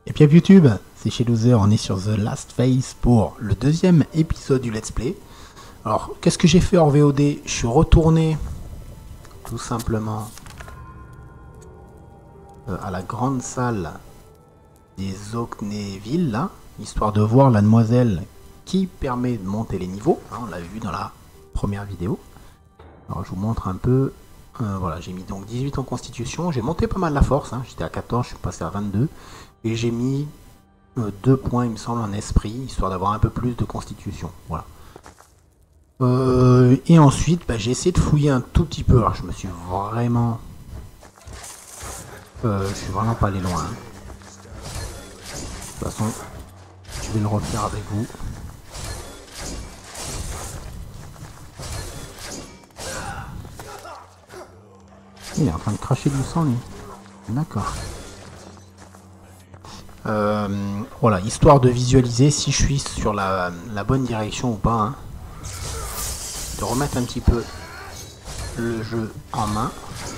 Et bien YouTube, c'est chez Loser, on est sur The Last Phase pour le deuxième épisode du Let's Play. Alors, qu'est-ce que j'ai fait hors VOD? Je suis retourné tout simplement à la grande salle des Ocnéville, là, histoire de voir la demoiselle qui permet de monter les niveaux. Hein, on l'a vu dans la première vidéo. Alors, je vous montre un peu. Voilà, j'ai mis donc 18 en constitution. J'ai monté pas mal la force. Hein, j'étais à 14, je suis passé à 22. Et j'ai mis 2 points, il me semble, en esprit, histoire d'avoir un peu plus de constitution. Voilà. Et ensuite, j'ai essayé de fouiller un tout petit peu. Alors, je suis vraiment pas allé loin. Hein. De toute façon, je vais le refaire avec vous. Il est en train de cracher du sang, lui. D'accord. Voilà, histoire de visualiser si je suis sur la bonne direction ou pas. Hein. De remettre un petit peu le jeu en main.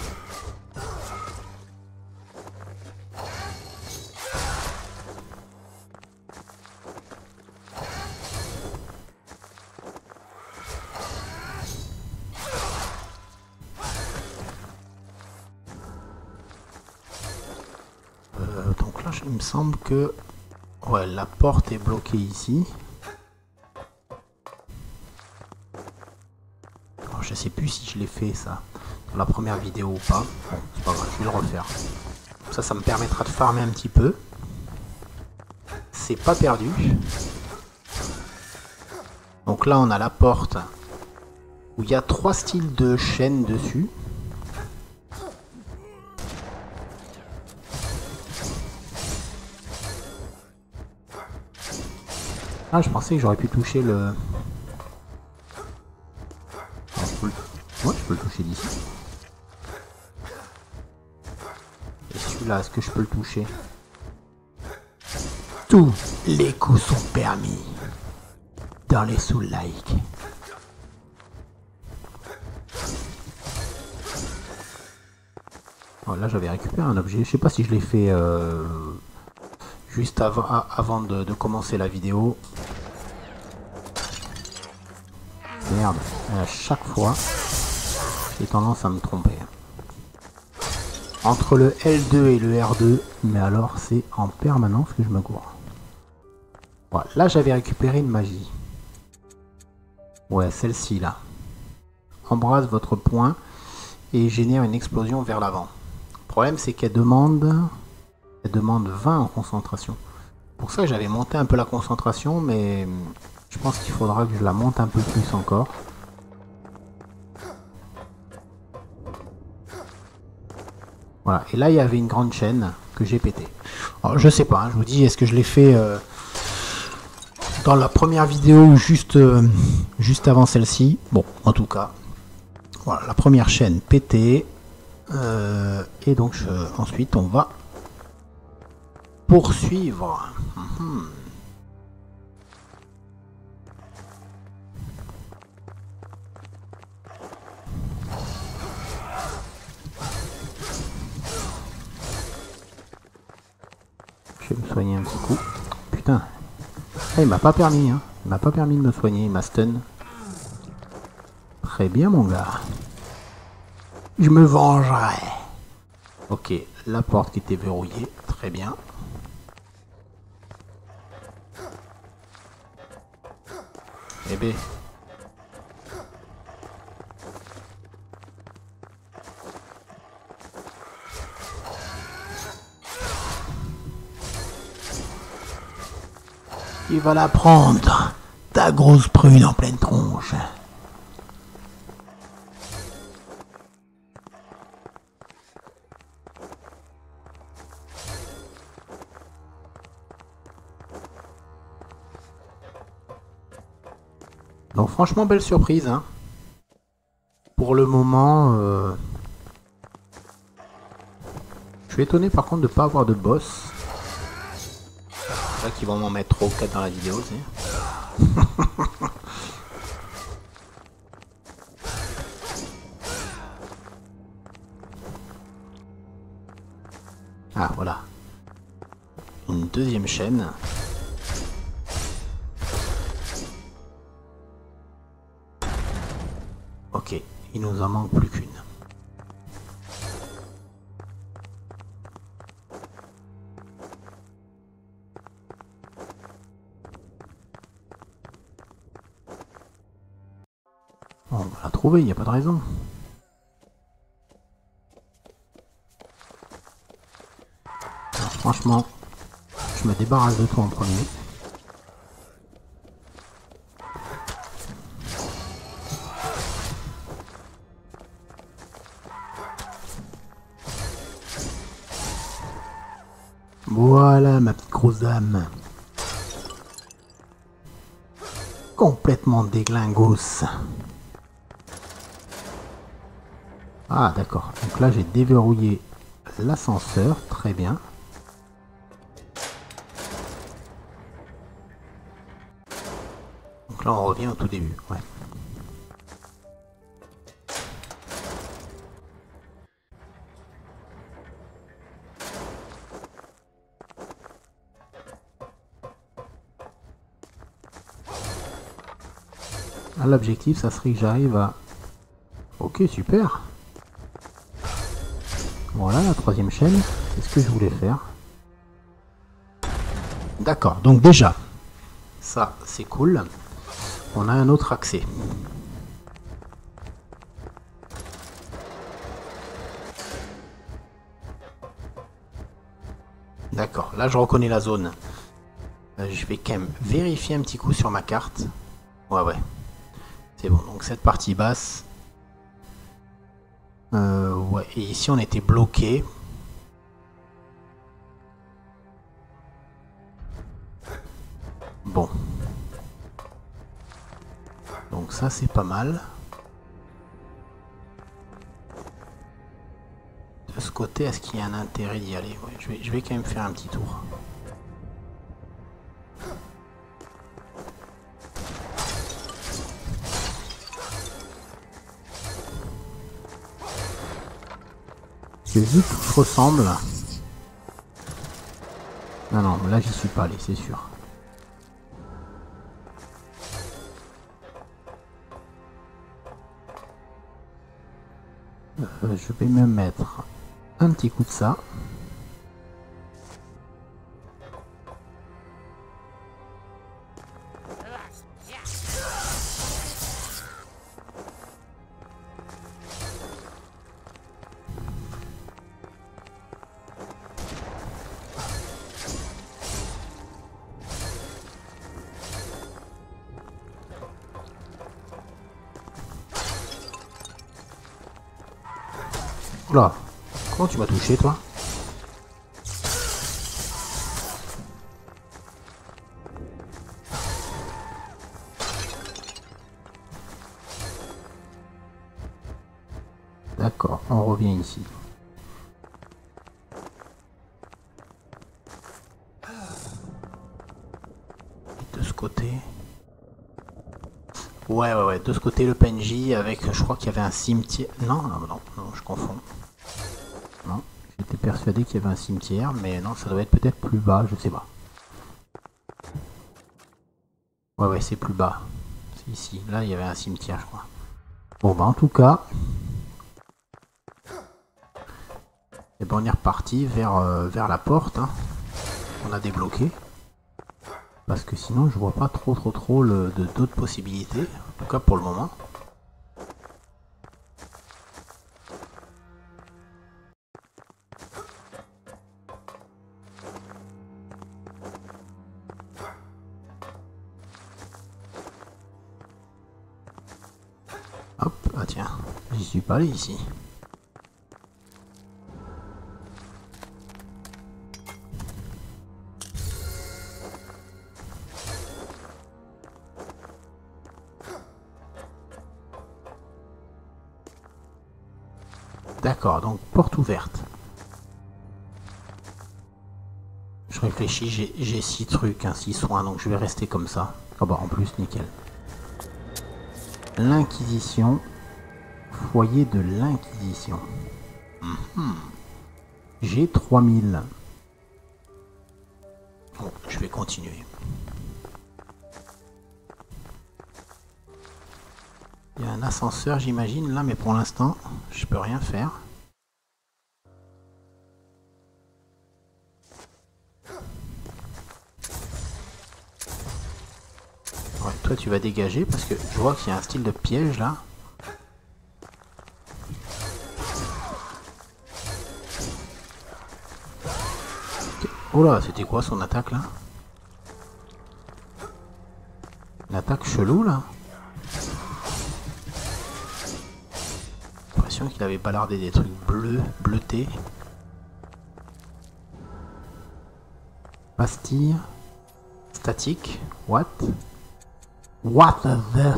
Donc là, il me semble que ouais, la porte est bloquée ici. Alors, je sais plus si je l'ai fait ça dans la première vidéo ou pas. Bon, c'est pas grave, je vais le refaire. Ça me permettra de farmer un petit peu. C'est pas perdu. Donc là, on a la porte où il y a 3 styles de chaînes dessus. Ah, je pensais que j'aurais pu toucher le... Ouais, je peux le toucher d'ici. Et celui-là, est-ce que je peux le toucher? Tous les coups sont permis dans les sous-like. Oh, là, j'avais récupéré un objet. Je sais pas si je l'ai fait juste avant de commencer la vidéo. Merde, à chaque fois, j'ai tendance à me tromper. Entre le L2 et le R2, mais alors c'est en permanence que je me gourre. Voilà, là j'avais récupéré une magie. Ouais, celle-ci là. Embrasse votre poing et génère une explosion vers l'avant. Le problème c'est qu'elle demande 20 en concentration. Pour ça j'avais monté un peu la concentration, mais je pense qu'il faudra que je la monte un peu plus encore. Voilà, et là il y avait une grande chaîne que j'ai pété. Alors, je sais pas, hein, je vous dis, est-ce que je l'ai fait dans la première vidéo ou juste avant celle-ci? Bon, en tout cas, voilà, la première chaîne pétée. Et donc ensuite on va poursuivre. Je vais me soigner un petit coup. Putain. Ah, il m'a pas permis, hein. Il m'a pas permis de me soigner, il m'a stun. Très bien, mon gars. Je me vengerai. Ok, la porte qui était verrouillée. Très bien. Eh ben. Il va la prendre, ta grosse prune en pleine tronche. Donc franchement, belle surprise. Hein. Pour le moment, je suis étonné par contre de ne pas avoir de boss. C'est vrai qu'ils vont m'en mettre 3 ou 4 dans la vidéo. Tu sais. Ah, voilà. une deuxième chaîne. Ok, il nous en manque plus qu'une. On va la trouver, il n'y a pas de raison. Alors, franchement, je me débarrasse de toi en premier. Voilà ma petite grosse dame. Complètement déglingos. Ah d'accord, donc là j'ai déverrouillé l'ascenseur, très bien. Donc là on revient au tout début, ouais. L'objectif ça serait que j'arrive à... Ok, super. Voilà la troisième chaîne, c'est ce que je voulais faire. D'accord, donc déjà, ça c'est cool. On a un autre accès. D'accord, là je reconnais la zone. Je vais quand même vérifier un petit coup sur ma carte. Ouais. C'est bon, donc cette partie basse. Ouais, et ici on était bloqué. Bon. Donc ça c'est pas mal. De ce côté, est-ce qu'il y a un intérêt d'y aller? Ouais, je vais quand même faire un petit tour. Parce que vu que je ressemble... Non, là j'y suis pas allé, c'est sûr. Je vais me mettre un petit coup de ça. Oula, comment tu m'as touché toi? D'accord, on revient ici. De ce côté... Ouais, de ce côté le PNJ avec, je crois qu'il y avait un cimetière... Non, je confonds. Non, j'étais persuadé qu'il y avait un cimetière, mais non, ça doit être peut-être plus bas, je sais pas. Ouais, c'est plus bas. C'est ici, là il y avait un cimetière, je crois. Bon, bah en tout cas... Et ben on est reparti vers la porte, hein. On a débloqué. Parce que sinon je vois pas trop d'autres possibilités, en tout cas pour le moment. Hop, ah tiens, j'y suis pas allé ici. D'accord, donc porte ouverte. Je réfléchis, j'ai 6 trucs, 6 soins, donc je vais rester comme ça. Ah bah en plus, nickel. L'Inquisition. Foyer de l'Inquisition. J'ai 3000. continuer. Il y a un ascenseur, j'imagine, là, mais pour l'instant, je peux rien faire. Ouais, toi, tu vas dégager parce que je vois qu'il y a un style de piège là. Oh là, c'était quoi son attaque là? Une attaque chelou là? J'ai l'impression qu'il avait balardé des trucs bleus, bleutés. Pastille. Statique. What? What the...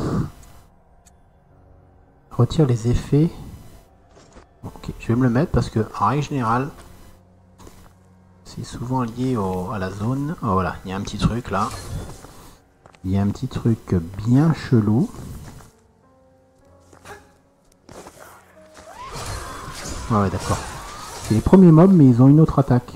Retire les effets. Ok, je vais me le mettre parce que en règle générale, c'est souvent lié à la zone. Oh voilà, il y a un petit truc là. Il y a un petit truc bien chelou. Ouais, d'accord. C'est les premiers mobs, mais ils ont une autre attaque.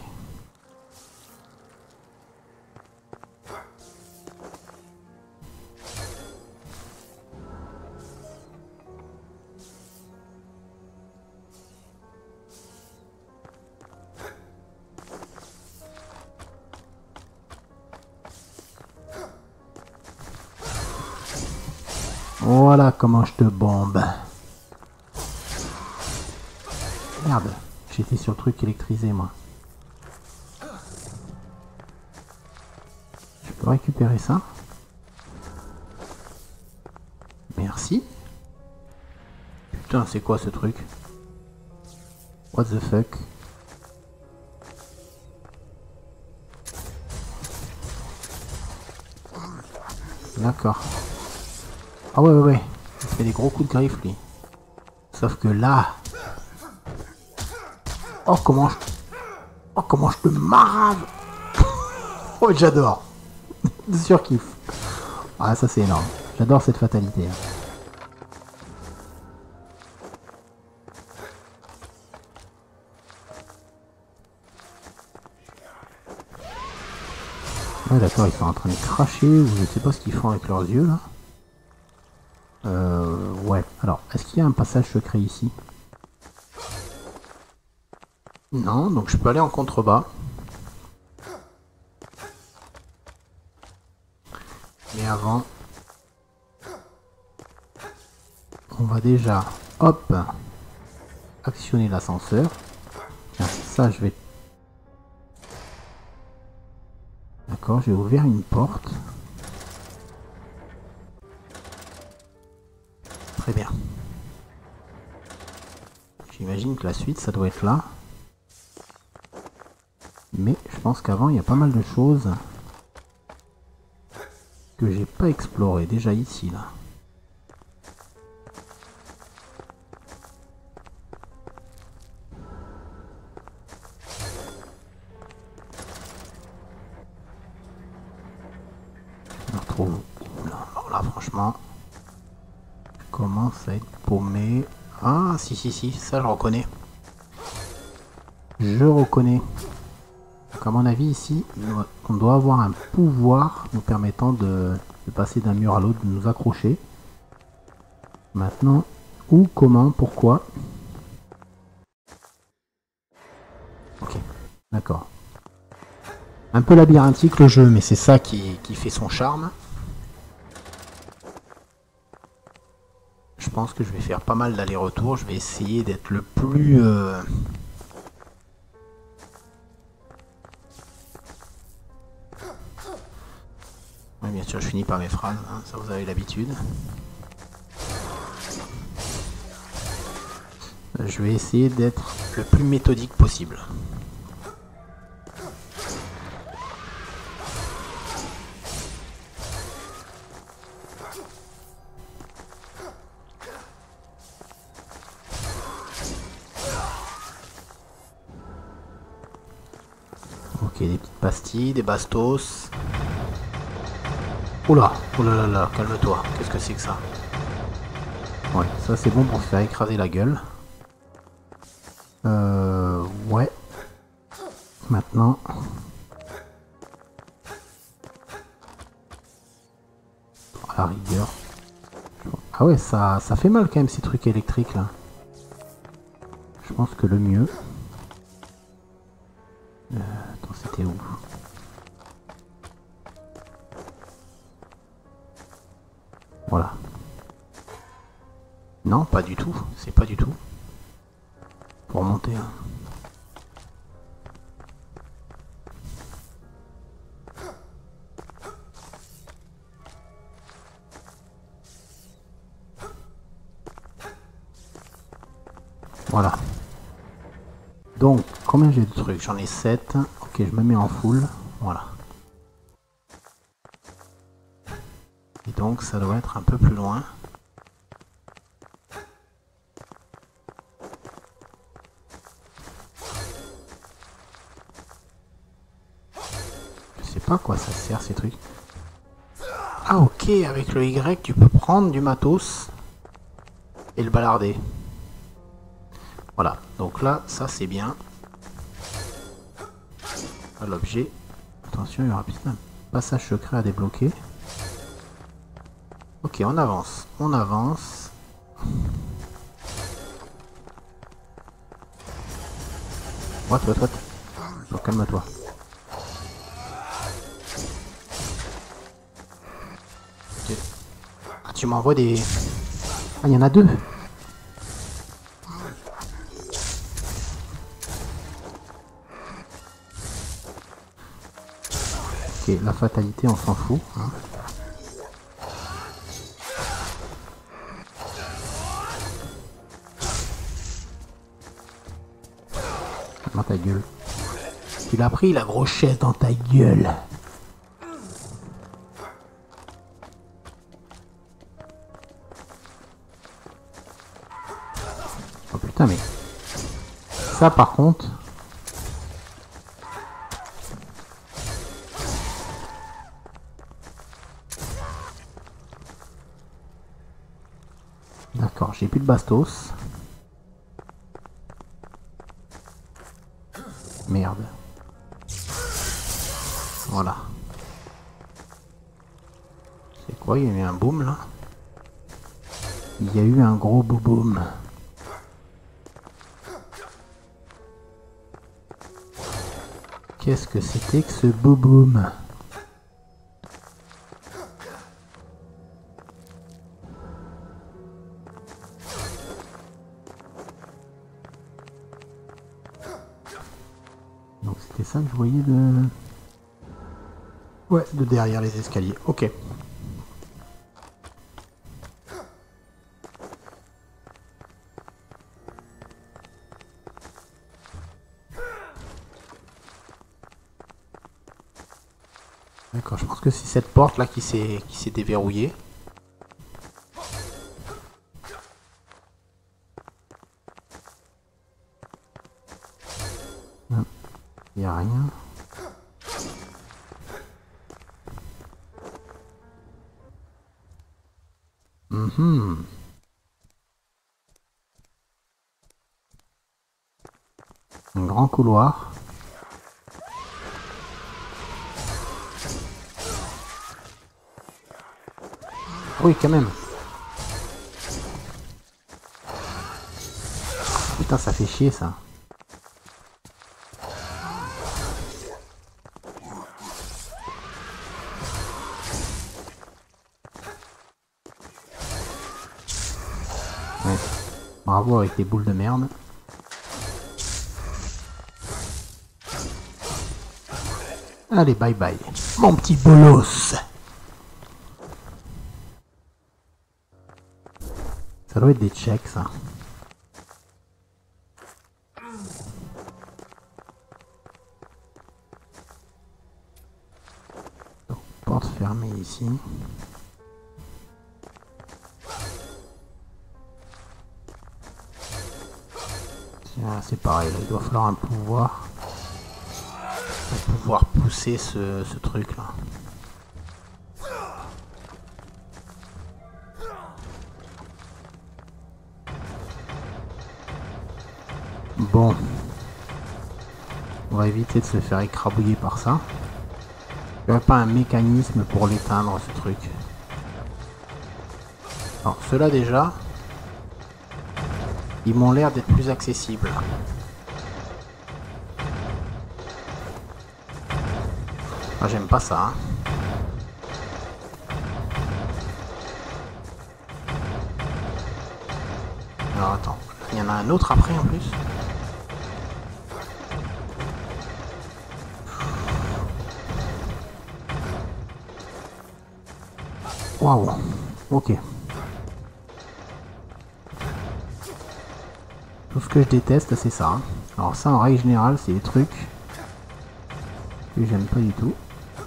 Voilà comment je te bombe. Merde, j'étais sur le truc électrisé moi. Je peux récupérer ça. Merci. Putain, c'est quoi ce truc? What the fuck? D'accord. Ah ouais. Il fait des gros coups de griffe lui. Sauf que là... Oh comment je te marave. Oh j'adore. Surkiff. Ah ça c'est énorme. J'adore cette fatalité. Hein. Ouais d'accord, ils sont en train de cracher ou je sais pas ce qu'ils font avec leurs yeux là. Ouais. Alors, est-ce qu'il y a un passage secret ici? Non, donc je peux aller en contrebas. Mais avant, on va déjà, hop, actionner l'ascenseur. Tiens, ça je vais... D'accord, j'ai ouvert une porte. Très bien. J'imagine que la suite, ça doit être là. Mais je pense qu'avant, il y a pas mal de choses que j'ai pas explorées déjà ici, là. Je me retrouve où là? Alors là, franchement, je commence à être paumé. Ah, si, ça je reconnais. Je reconnais. Donc à mon avis ici, on doit avoir un pouvoir nous permettant de passer d'un mur à l'autre, de nous accrocher. Maintenant, où, comment, pourquoi? Ok, d'accord. Un peu labyrinthique le jeu, mais c'est ça qui fait son charme. Je pense que je vais faire pas mal d'allers-retours. Je vais essayer d'être le plus... Oui, bien sûr, je finis par mes phrases, hein, ça vous avez l'habitude. Je vais essayer d'être le plus méthodique possible. Ok, des petites pastilles, des bastos. Oula, oh là là, calme-toi. Qu'est-ce que c'est que ça? Ouais, ça c'est bon pour se faire écraser la gueule. Ouais. Maintenant. à rigueur. Ah ouais, ça fait mal quand même ces trucs électriques là. Je pense que le mieux... attends, c'était où? Voilà. Non, pas du tout. C'est pas du tout. Pour monter. Hein. Voilà. Donc, combien j'ai de trucs? J'en ai 7. Ok, je me mets en full. Voilà. Et donc, ça doit être un peu plus loin. Je sais pas à quoi ça sert ces trucs. Ah ok, avec le Y, tu peux prendre du matos et le balarder. Voilà, donc là, ça c'est bien. L'objet. Attention, il y aura peut-être un passage secret à débloquer. Ok, on avance. On avance. What. Donc calme-toi. Ok. Ah, tu m'envoies des... Ah, il y en a deux. Ok, la fatalité, on s'en fout. Hein. Dans ta gueule. Tu l'as pris, la grosse chaise dans ta gueule. Oh putain, mais... Ça, par contre... D'accord, j'ai plus de bastos. Merde. Voilà. C'est quoi? Il y a eu un boom là? Il y a eu un gros boom. Qu'est-ce que c'était que ce boom? Donc c'était ça que je voyais de... Ouais, de derrière les escaliers. Ok. D'accord, je pense que c'est cette porte là qui s'est déverrouillée. Il n'y a rien. Un grand couloir. Oui, quand même. Putain, ça fait chier ça. Ouais. Bravo avec tes boules de merde. Allez, bye bye. Mon petit bolos. Ça doit être des checks, ça. Donc, porte fermée ici. Tiens, c'est pareil, là, il doit falloir un pouvoir. Pour pouvoir pousser ce truc là. Bon. On va éviter de se faire écrabouiller par ça. Il n'y a pas un mécanisme pour l'éteindre ce truc. Alors ceux-là déjà, ils m'ont l'air d'être plus accessibles. Ah, j'aime pas ça. Hein. Alors attends, il y en a un autre après en plus. Waouh, ok. Tout ce que je déteste, c'est ça. Hein. Alors ça, en règle générale, c'est des trucs que j'aime pas du tout.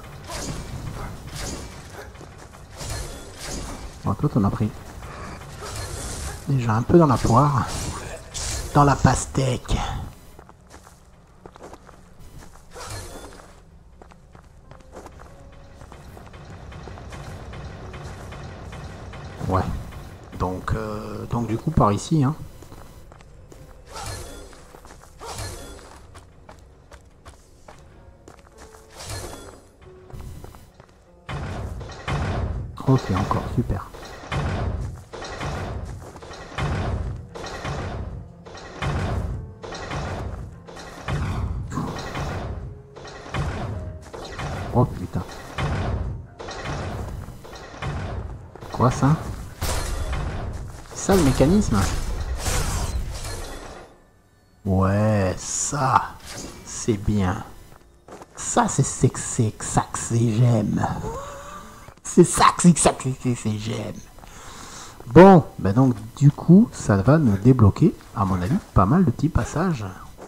Bon, toi, t'en as pris déjà un peu dans la poire. Dans la pastèque. Ouais. Donc du coup, par ici, hein. Ok, encore, super. Oh putain. Quoi ça? C'est ça le mécanisme? Ouais, ça, c'est bien. Ça, c'est ça que c'est j'aime. C'est ça que c'est j'aime. Bon, bah donc du coup, ça va nous débloquer, à mon avis, pas mal de petits passages.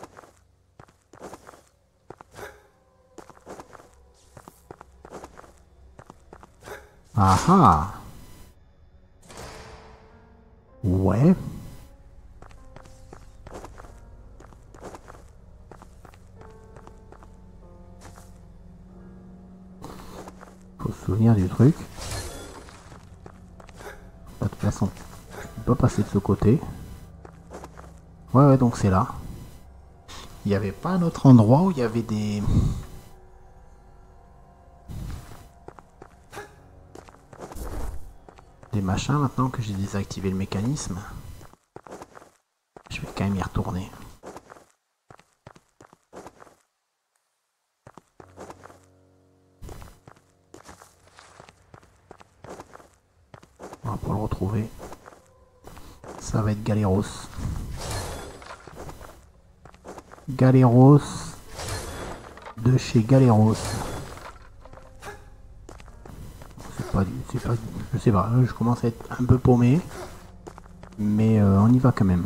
Ah ah. Ouais. Faut se souvenir du truc. De toute façon, je peux pas passer de ce côté. Ouais, donc c'est là. Il n'y avait pas un autre endroit où il y avait des... Des machins maintenant que j'ai désactivé le mécanisme. Je vais quand même y retourner. Voilà, pour le retrouver, ça va être Galéros. Galéros de chez Galéros. Je sais pas, je commence à être un peu paumé, mais on y va quand même.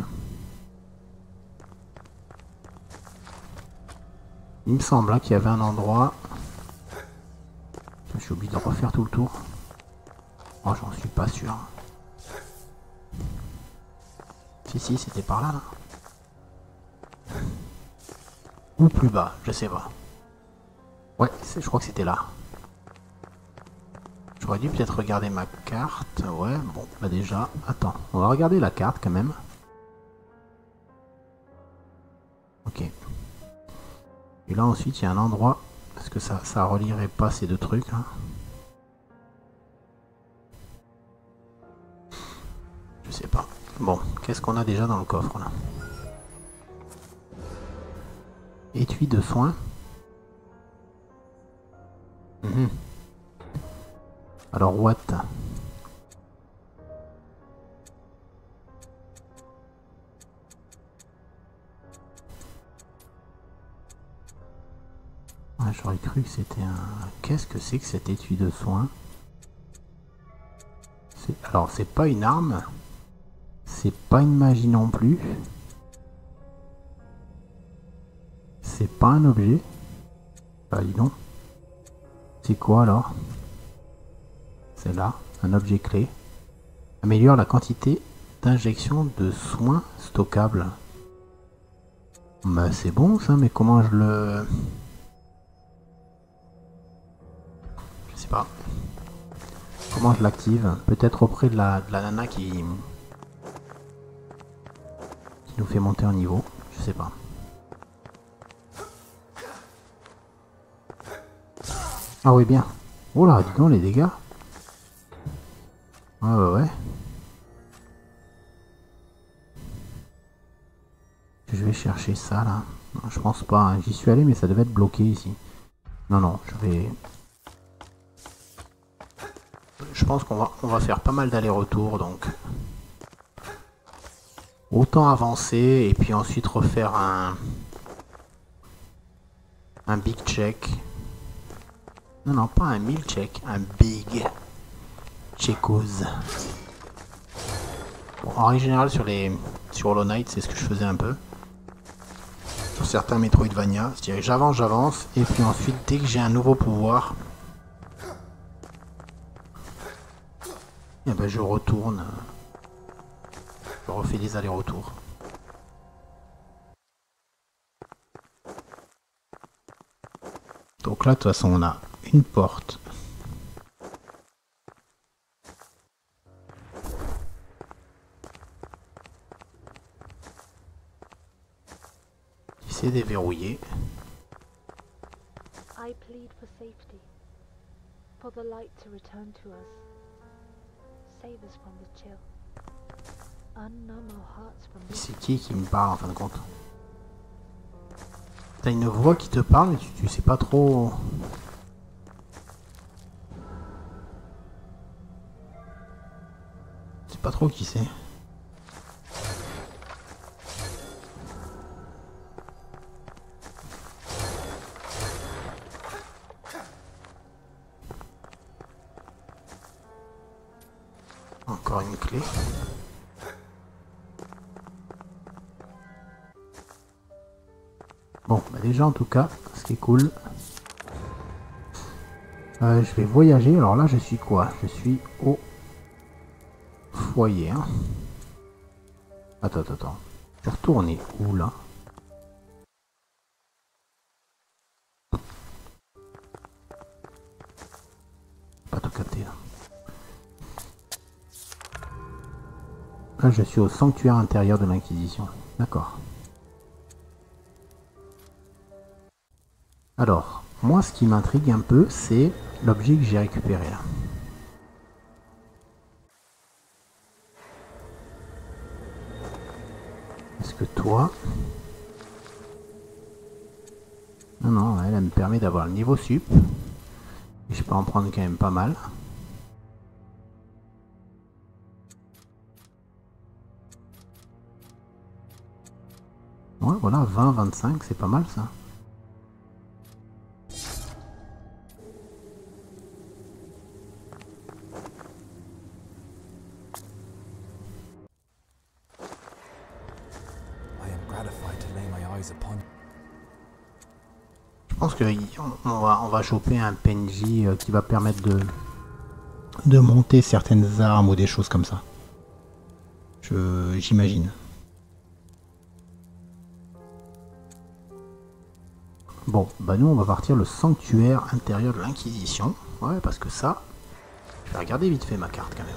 Il me semble hein, qu'il y avait un endroit. Je suis obligé de refaire tout le tour. Oh, j'en suis pas sûr. Si, c'était par là, là. Ou plus bas, je sais pas. Ouais, je crois que c'était là. J'aurais dû peut-être regarder ma carte. Ouais, bon, bah déjà, attends. On va regarder la carte quand même. Ok. Et là ensuite, il y a un endroit. Parce que ça relierait pas ces deux trucs. Hein. Je sais pas. Bon, qu'est-ce qu'on a déjà dans le coffre là? Étui de soins. Mmh. Alors, what? Ouais, j'aurais cru que c'était un... Qu'est-ce que c'est que cet étui de soins? Alors, c'est pas une arme. C'est pas une magie non plus. C'est pas un objet. Bah, dis donc. C'est quoi alors? C'est là, un objet clé. Améliore la quantité d'injection de soins stockables. Bah, c'est bon ça, mais comment je le... Je sais pas. Comment je l'active? Peut-être auprès de la nana qui nous fait monter en niveau. Je sais pas. Ah oui, bien. Oh là, dis donc les dégâts. Ouais. déblocher ça là? Non, je pense pas, hein. J'y suis allé mais ça devait être bloqué ici. Non, non, je pense on va faire pas mal d'allers-retours, donc autant avancer et puis ensuite refaire un big check. Non, non, pas un mille check, un big checkos. Bon, en règle générale sur Hollow Knight, c'est ce que je faisais un peu. Sur certains Metroidvania, c'est-à-dire j'avance, et puis ensuite, dès que j'ai un nouveau pouvoir, et ben je retourne, je refais des allers-retours. Donc là, de toute façon, on a une porte. C'est déverrouillé. I plead for safety, for the light to return to us. Save us from the chill. Unnumb our hearts from this. C'est qui me parle en fin de compte? T'as une voix qui te parle, mais tu sais pas trop. Tu sais pas trop qui c'est. Encore une clé. Bon, bah déjà en tout cas, ce qui est cool. Je vais voyager. Alors là, je suis quoi? Je suis au foyer. Hein. Attends. Je vais retourner où là? Pas tout capté là. Là, je suis au sanctuaire intérieur de l'Inquisition. D'accord. Alors, moi, ce qui m'intrigue un peu, c'est l'objet que j'ai récupéré là. Est-ce que toi... Non, elle me permet d'avoir le niveau sup. Et je peux en prendre quand même pas mal. Ouais, voilà, 20, 25, c'est pas mal ça. Je pense qu'on va choper un PNJ qui va permettre de monter certaines armes ou des choses comme ça. J'imagine. Bon, bah nous on va partir le sanctuaire intérieur de l'Inquisition. Ouais, parce que ça, je vais regarder vite fait ma carte quand même.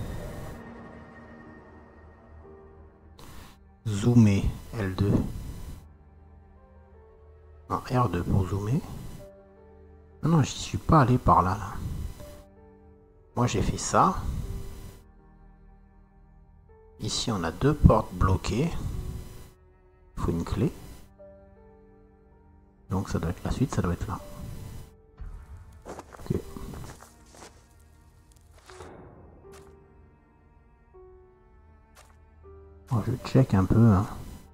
Zoomer, L2. Non, R2 pour zoomer. Non, j'y suis pas allé par là. Moi j'ai fait ça. Ici on a deux portes bloquées. Il faut une clé. Donc ça doit être la suite, ça doit être là. Ok. Oh, je check un peu. Hein.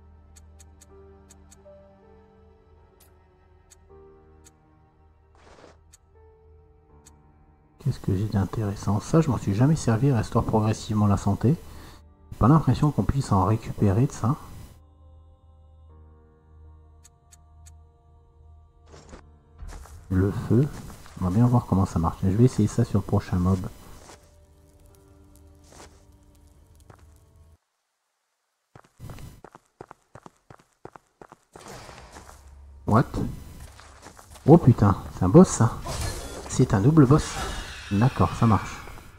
Qu'est-ce que j'ai d'intéressant? Ça, je m'en suis jamais servi. Restaure progressivement la santé. J'ai pas l'impression qu'on puisse en récupérer de ça. Le feu. On va bien voir comment ça marche. Je vais essayer ça sur le prochain mob. What? Oh putain, c'est un boss ça? C'est un double boss. D'accord, ça marche.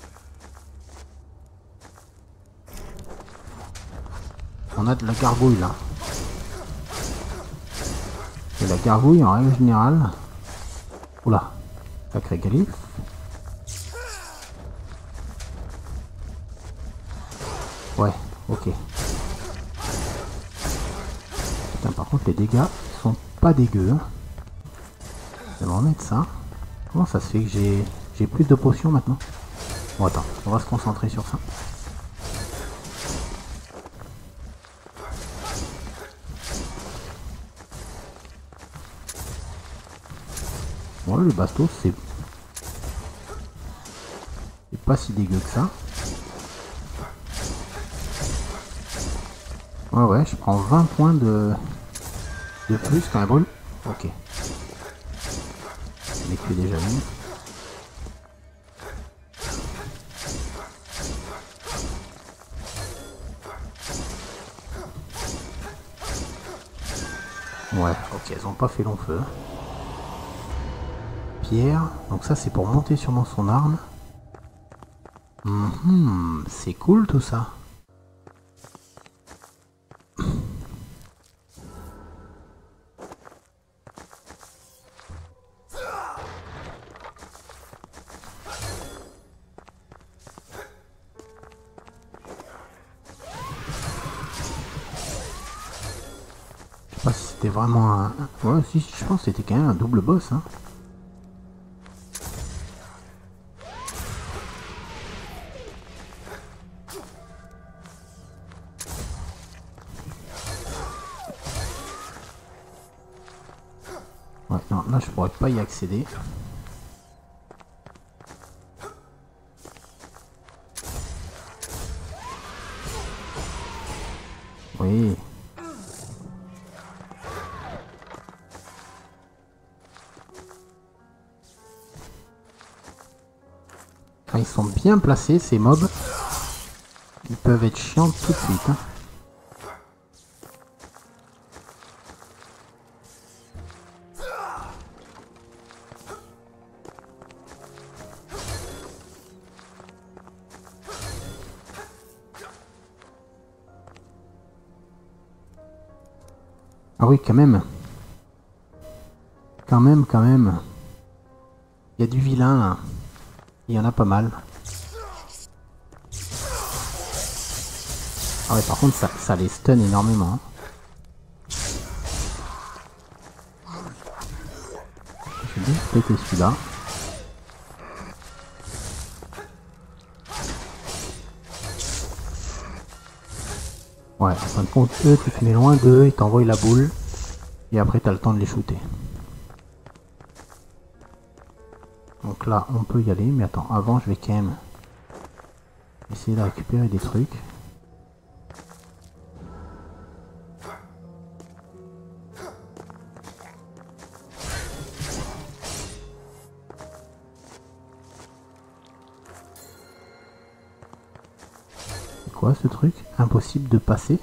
On a de la gargouille là. Et la gargouille en règle générale. Oula, sacré galif. Ouais, ok. C'est un par contre les dégâts sont pas dégueux. Hein. Je vais me remettre ça. Comment ça se fait que j'ai plus de potions maintenant? Bon attends, on va se concentrer sur ça. Ouais, le bastos c'est pas si dégueu que ça. Ouais, je prends 20 points de plus quand elle brûle. Ok. Les clés déjà mis. Ouais, ok, elles ont pas fait long feu. Pierre, donc ça c'est pour monter sûrement son arme. C'est cool tout ça. Je sais pas si c'était vraiment un... Ouais, si, je pense que c'était quand même un double boss, hein. Ouais, non, là je pourrais pas y accéder. Oui. Quand ils sont bien placés, ces mobs, ils peuvent être chiants tout de suite. Hein. Ah oui, quand même. Quand même. Il y a du vilain là. Il y en a pas mal. Ah ouais, par contre, ça les stun énormément. J'ai bien pété celui-là. Ouais, en fin de compte, eux, tu te mets loin d'eux, ils t'envoient la boule. Et après, t'as le temps de les shooter. Donc là, on peut y aller. Mais attends, avant, je vais quand même essayer de récupérer des trucs. C'est quoi ce truc? Impossible de passer?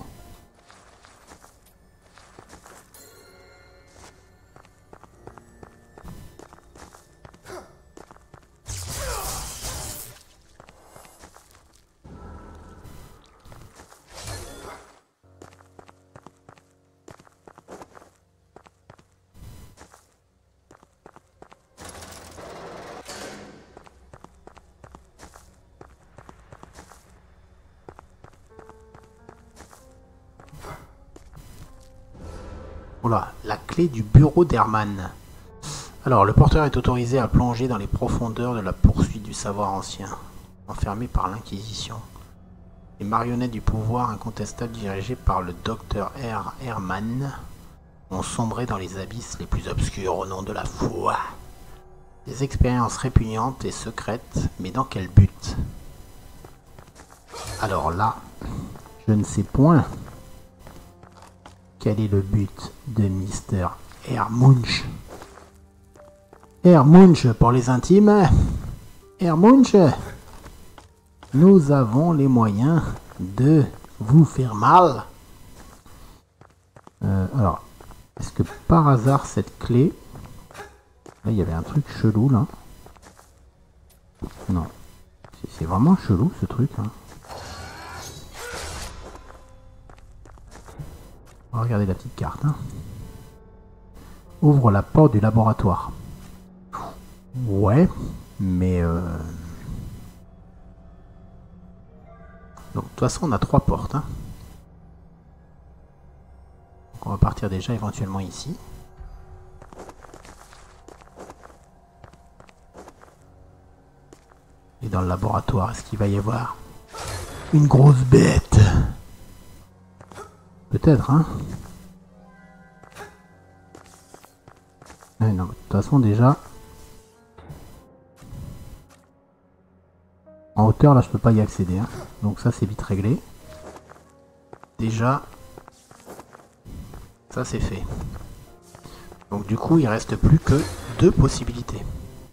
Voilà, la clé du bureau d'Hermann. Alors, le porteur est autorisé à plonger dans les profondeurs de la poursuite du savoir ancien, enfermé par l'Inquisition. Les marionnettes du pouvoir incontestable dirigées par le docteur R. Hermann ont sombré dans les abysses les plus obscurs au nom de la foi. Des expériences répugnantes et secrètes, mais dans quel but? Alors là, je ne sais point. Quel est le but de Mr. Hermunch? Hermunch pour les intimes. Hermunch, nous avons les moyens de vous faire mal. Alors, est-ce que par hasard cette clé... Là, il y avait un truc chelou là. Non. C'est vraiment chelou ce truc. Hein. On va regarder la petite carte. Hein. Ouvre la porte du laboratoire. Ouais, mais... Donc, de toute façon, on a 3 portes. Hein. On va partir déjà éventuellement ici. Et dans le laboratoire, est-ce qu'il va y avoir une grosse bête? Peut-être, hein? Ouais, non, de toute façon, déjà... En hauteur, là, je peux pas y accéder. Hein. Donc ça, c'est vite réglé. Déjà, ça, c'est fait. Donc du coup, il reste plus que 2 possibilités.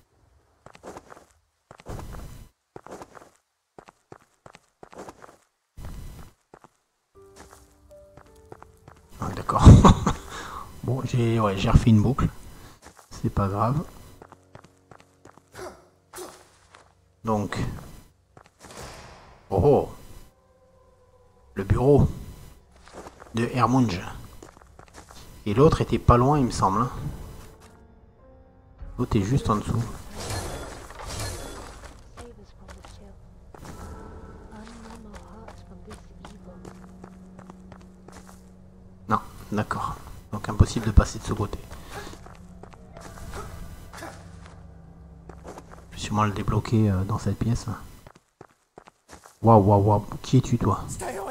Ah, d'accord. Bon, j'ai refait une boucle. C'est pas grave. Donc... Oh, le bureau de Hermunge. Et l'autre était pas loin, il me semble. L'autre est juste en dessous. Non, d'accord. Donc impossible de passer de ce côté. Je vais sûrement le débloquer dans cette pièce. Waouh, waouh, waouh. Qui es-tu, toi?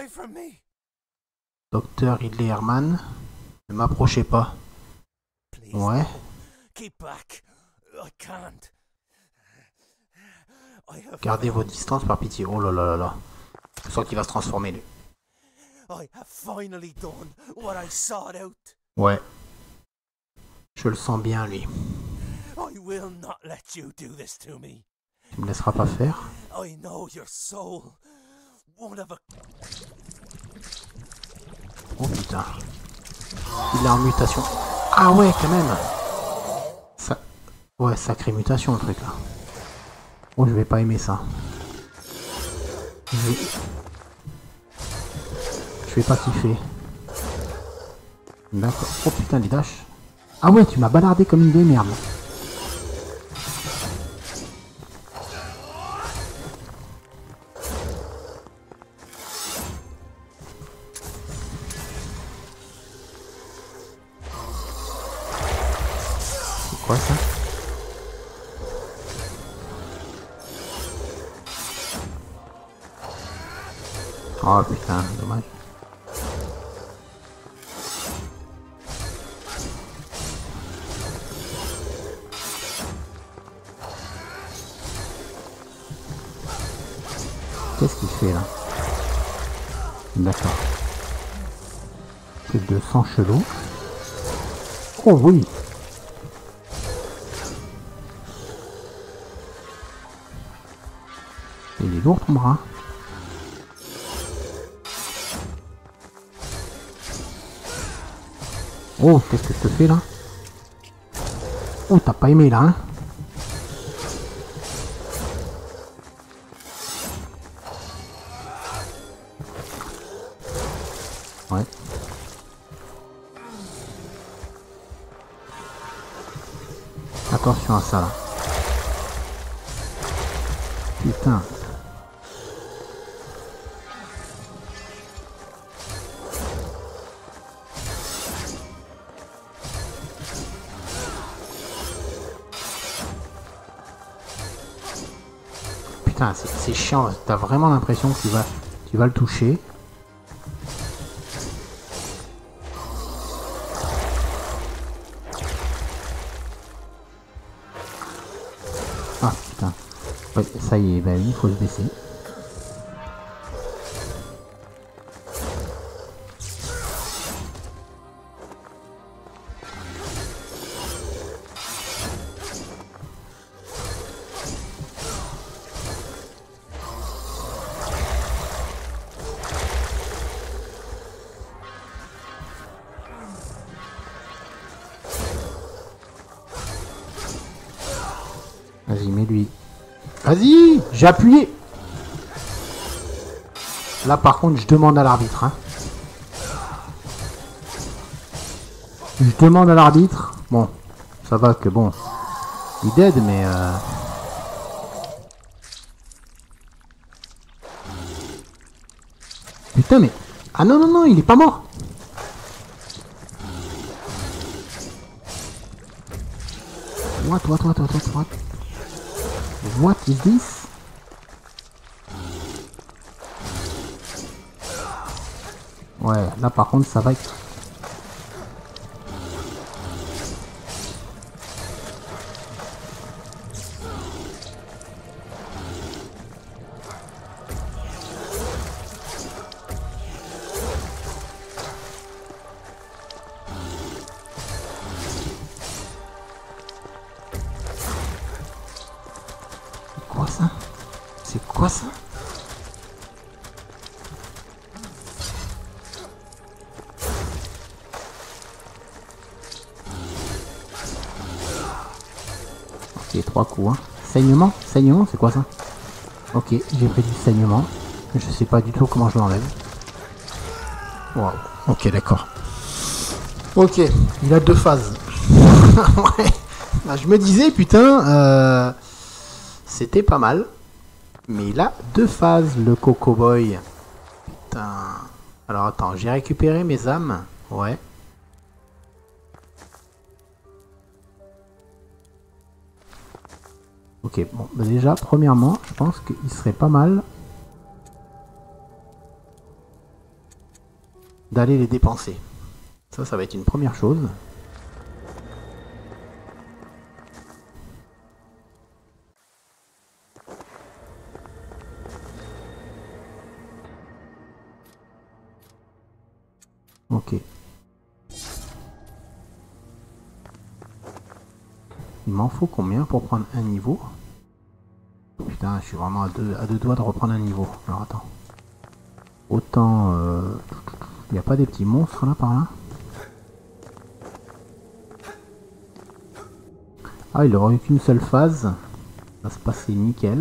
Docteur Ridley Herman. Ne m'approchez pas. Ouais. Gardez vos distances par pitié. Oh là là là là. Je sens qu'il va se transformer, lui. Ouais. Je le sens bien, lui. Tu me laisseras pas faire. Oh putain. Il est en mutation. Ah ouais, quand même. Ça... Ouais, sacrée mutation, le truc, là. Oh, je vais pas aimer ça. Je vais pas kiffer. D'accord. Oh putain, les dashs. Ah ouais, tu m'as balardé comme une vieille merde. C'est quoi ça? Oh putain, dommage. Qu'est-ce qu'il fait là? D'accord. Truc de sang chelou. Oh oui. Il est lourd ton bras. Oh, qu'est-ce que je te fais là? Oh, t'as pas aimé là, hein? Ouais. Attention à ça là. Putain. Putain, c'est chiant. T'as vraiment l'impression que tu vas le toucher. Ah putain. Ouais, ça y est, bah il faut se baisser. Vas-y, mets-lui. Vas-y, j'ai appuyé. Là, par contre, je demande à l'arbitre. Hein. Je demande à l'arbitre. Bon, ça va que bon. Il dead, mais... Putain, mais... Ah non, non, non, il est pas mort. What? What is this? Ouais, là par contre ça va être... C'est quoi ça? Ok, 3 coups. Hein. Saignement? Saignement, c'est quoi ça? Ok, j'ai pris du saignement. Je sais pas du tout comment je l'enlève. Wow. Ok, d'accord. Ok, il a 2 phases. Ouais. Bah, je me disais, putain, c'était pas mal. Mais il a 2 phases, le Coco Boy. Putain. Alors attends, j'ai récupéré mes âmes. Ouais. Ok, bon, bah déjà, premièrement, je pense qu'il serait pas mal d'aller les dépenser. Ça va être une première chose. Ok. Il m'en faut combien pour prendre un niveau? Putain, je suis vraiment à deux doigts de reprendre un niveau. Alors attends. Autant... il n'y a pas des petits monstres là par là? Ah, il aurait eu qu'une seule phase. Ça va se passer nickel.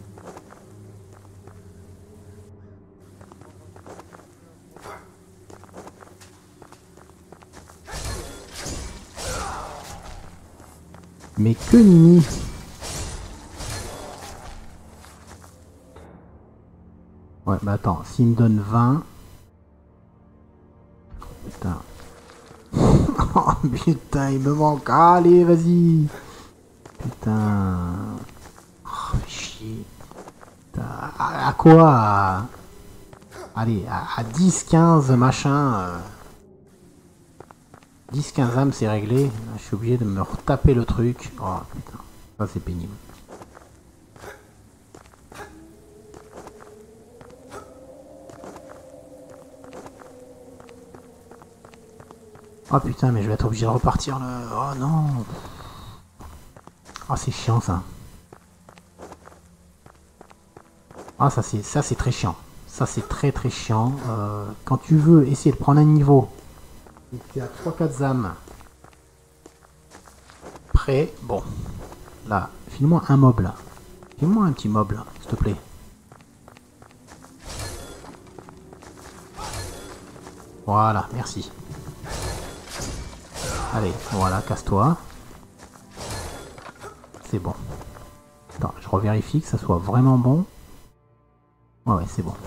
Mais que nini! Ouais, bah attends, s'il me donne 20... Putain. Oh putain, il me manque. Allez, vas-y. Putain. Oh, chier. Putain. À quoi? Allez, à 10-15 machin. 10-15 âmes, c'est réglé. Je suis obligé de me retaper le truc. Oh putain, ça c'est pénible. Oh putain, mais je vais être obligé de repartir là. Oh non. Oh, c'est chiant ça. Ah, ça c'est très chiant. Ça c'est très chiant. Quand tu veux essayer de prendre un niveau, et que tu as 3-4 âmes prêt, bon. Là, file-moi un mob là. File-moi un petit mob là, s'il te plaît. Voilà, merci. Allez, voilà, casse-toi. C'est bon. Attends, je revérifie que ça soit vraiment bon. Ouais, c'est bon.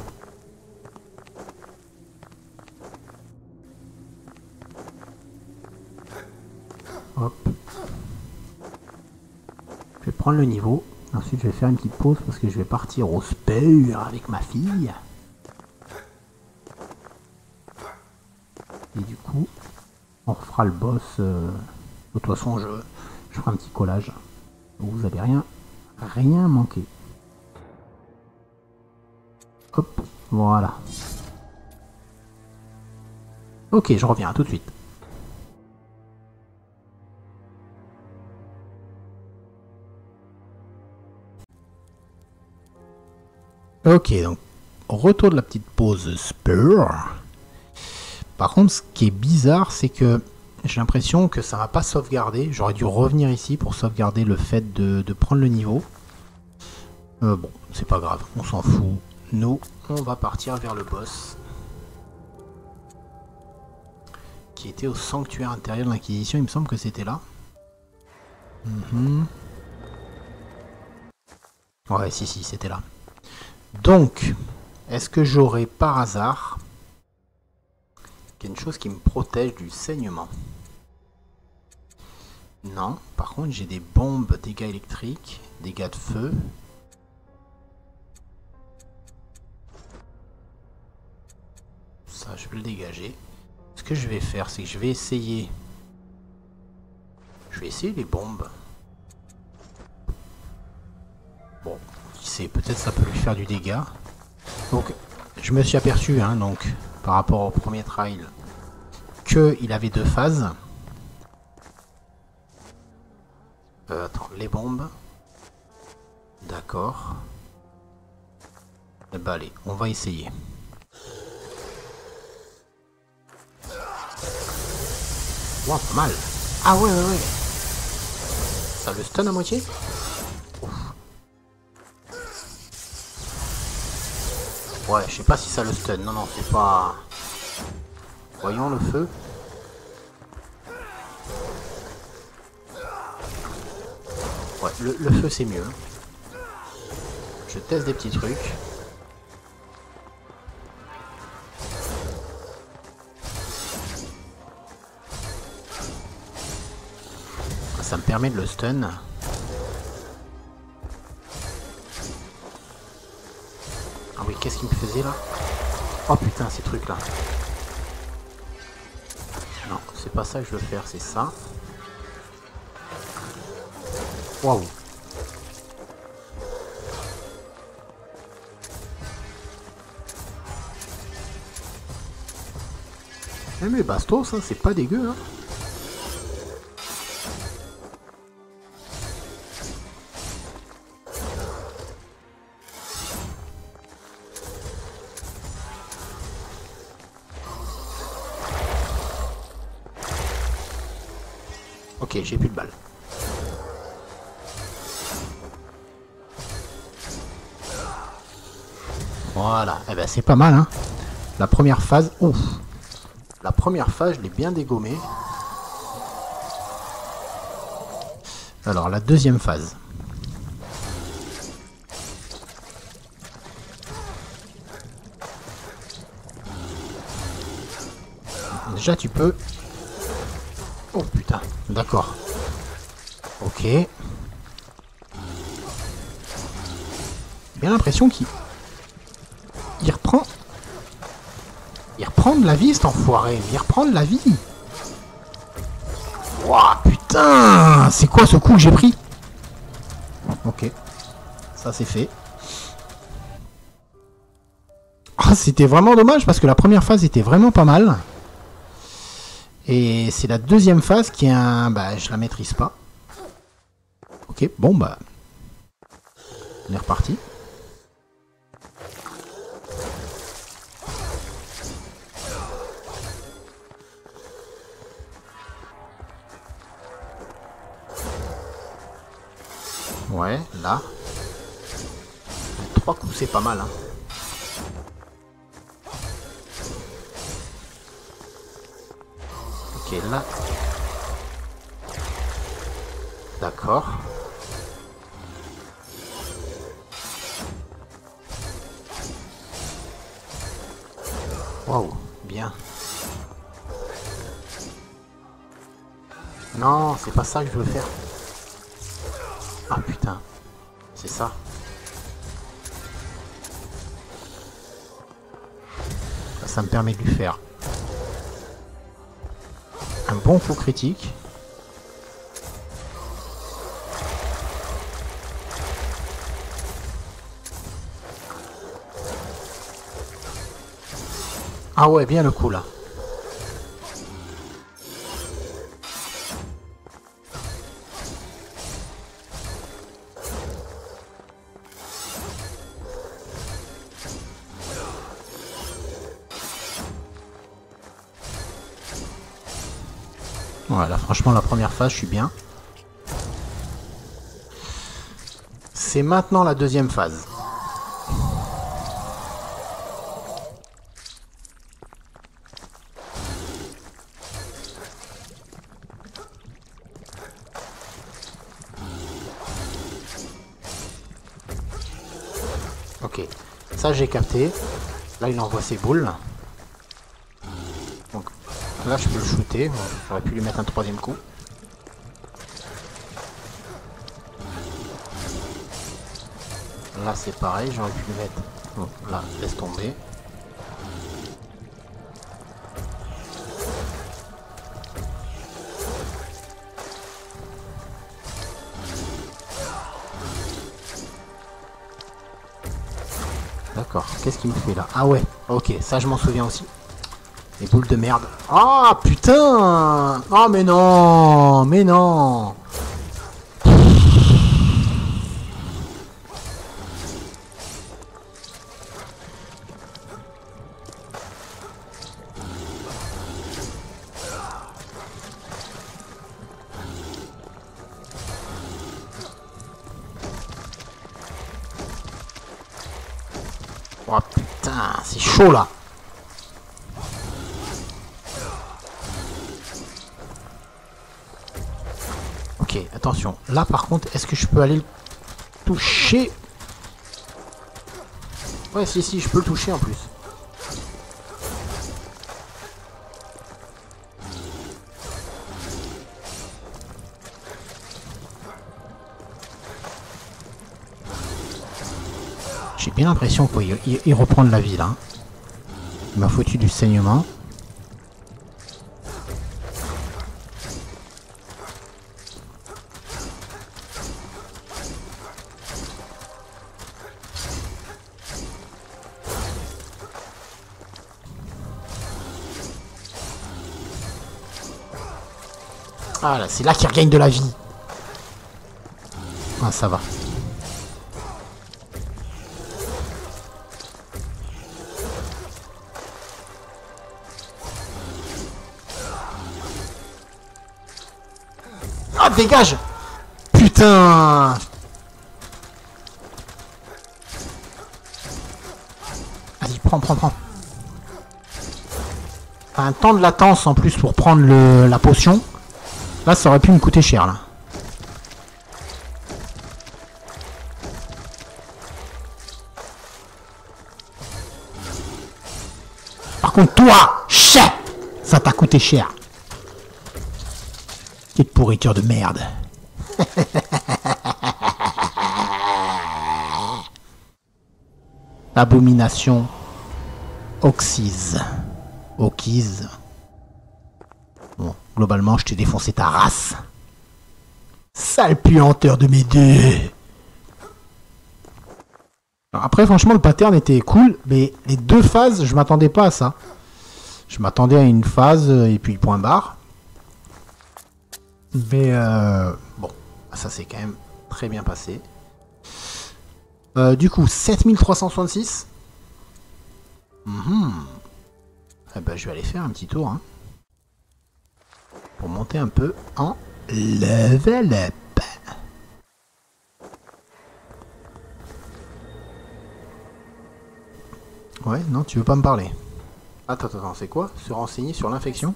Hop. Je vais prendre le niveau. Ensuite, je vais faire une petite pause parce que je vais partir au spur avec ma fille. Et du coup, on refera le boss. De toute façon, je ferai un petit collage. Vous n'allez rien manquer. Hop, voilà. Ok, je reviens, à tout de suite. Ok, donc, retour de la petite pause spur. Par contre, ce qui est bizarre, c'est que j'ai l'impression que ça va pas sauvegarder. J'aurais dû revenir ici pour sauvegarder le fait de prendre le niveau. Bon, c'est pas grave, on s'en fout. Nous, on va partir vers le boss. Qui était au sanctuaire intérieur de l'Inquisition, il me semble que c'était là. Ouais, si, c'était là. Donc, est-ce que j'aurai par hasard quelque chose qui me protège du saignement? Non, par contre j'ai des bombes, dégâts électriques, dégâts de feu. Ça, je vais le dégager. Ce que je vais faire, c'est que je vais essayer... les bombes. Bon, qui sait, peut-être ça peut lui faire du dégât. Donc, je me suis aperçu, hein, donc, par rapport au premier trial, qu'il avait 2 phases. Attends, les bombes. D'accord. Eh ben allez, on va essayer. Wow, pas mal. Ah ouais. Ça le stun à moitié? Ouf. Ouais, je sais pas si ça le stun. Non, c'est pas... Voyons le feu. Ouais, le feu c'est mieux. Je teste des petits trucs. Ça me permet de le stun. Ah oui, qu'est-ce qu'il me faisait là? Oh putain, ces trucs là. Non, c'est pas ça que je veux faire, c'est ça. Waouh. Mais bastos, hein, c'est pas dégueu, hein. Ok, j'ai plus de balles. Voilà, eh ben c'est pas mal, hein. La première phase, ouf. La première phase, je l'ai bien dégommée. Alors, la deuxième phase. Déjà, tu peux... Oh putain, d'accord. Ok. Bien l'impression qu'il... Il reprend de la vie, cet enfoiré. Il reprend de la vie. Ouah, putain. C'est quoi ce coup que j'ai pris? Ok. Ça, c'est fait. Ah, c'était vraiment dommage parce que la première phase était vraiment pas mal. Et c'est la deuxième phase qui est un... Bah, je la maîtrise pas. Ok, bon, bah... On est reparti. Ouais, là. 3 coups, c'est pas mal, hein. Ok, là. D'accord. Waouh, bien. Non, c'est pas ça que je veux faire. Ah putain, c'est ça. Ça me permet de lui faire un bon coup critique. Ah ouais, bien le coup là. Voilà, franchement la première phase, je suis bien. C'est maintenant la deuxième phase. Ok, ça j'ai capté. Là il envoie ses boules. Donc là je peux le shooter. J'aurais pu lui mettre un troisième coup. Là c'est pareil, j'aurais pu le mettre. Bon, là, laisse tomber. D'accord, qu'est-ce qu'il me fait là? Ah ouais, ok, ça je m'en souviens aussi. Les boules de merde. Ah putain! Oh mais non! Mais non! Oh putain, c'est chaud là! Ok, attention. Là par contre, est-ce que je peux aller le toucher? Ouais, si, je peux le toucher en plus. J'ai bien l'impression qu'il reprend de la vie là. Il m'a foutu du saignement. Ah là, c'est là qu'il regagne de la vie. Ah, ça va. Ah, dégage! Putain! Vas-y, prends. Un temps de latence en plus pour prendre la potion. Là, ça aurait pu me coûter cher, là. Par contre, toi, chais, ça t'a coûté cher. Petite pourriture de merde. Abomination. Oxyse. Oxyse. Bon, globalement, je t'ai défoncé ta race. Sale puanteur de mes deux. Après, franchement, le pattern était cool, mais les deux phases, je m'attendais pas à ça. Je m'attendais à une phase et puis point barre. Mais bon, ça s'est quand même très bien passé. Du coup, 7366. Eh ben, je vais aller faire un petit tour. Hein, pour monter un peu en level up. Ouais, non, tu veux pas me parler. Attends, c'est quoi? Se renseigner sur l'infection?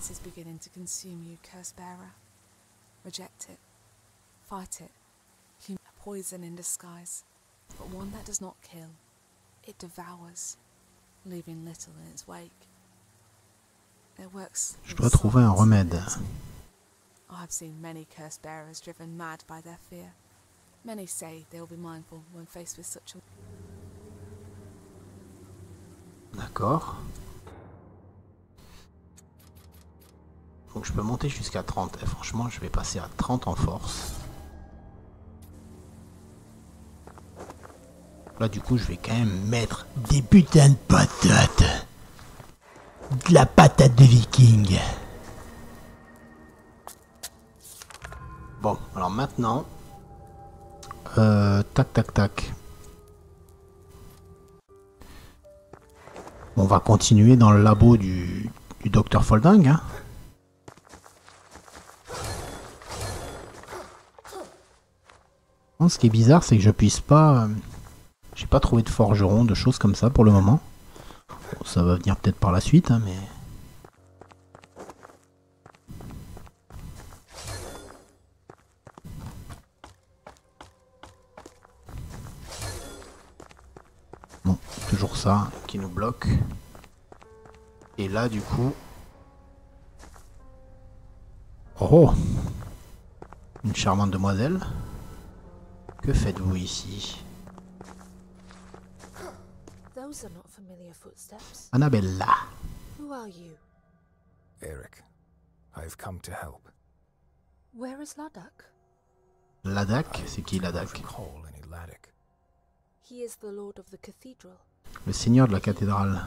Reject it. Fight it. A poison in disguise, but one that does not kill. It devours, leaving little in its wake. It works. Je dois trouver un remède. I've seen many curse bearers driven mad by their fear. Many say they will be mindful when faced with such a... D'accord. Donc je peux monter jusqu'à 30. Et franchement, je vais passer à 30 en force. Là, du coup, je vais quand même mettre des putains de patates. De la patate de viking. Bon, alors maintenant... tac. On va continuer dans le labo du docteur Folding. Hein. Ce qui est bizarre, c'est que je puisse pas... j'ai pas trouvé de forgeron, de choses comme ça pour le moment. Bon, ça va venir peut-être par la suite, hein, mais... Bon, toujours ça qui nous bloque. Et là, du coup... Oh! Une charmante demoiselle. Que faites-vous ici? Those are not familiar footsteps. Annabella. Who are you? Eric, I've come to help. Where is Ladak? Ladak, c'est qui I Ladak? don't recall any Ladak. He is the lord of the cathedral. Le seigneur de la cathédrale.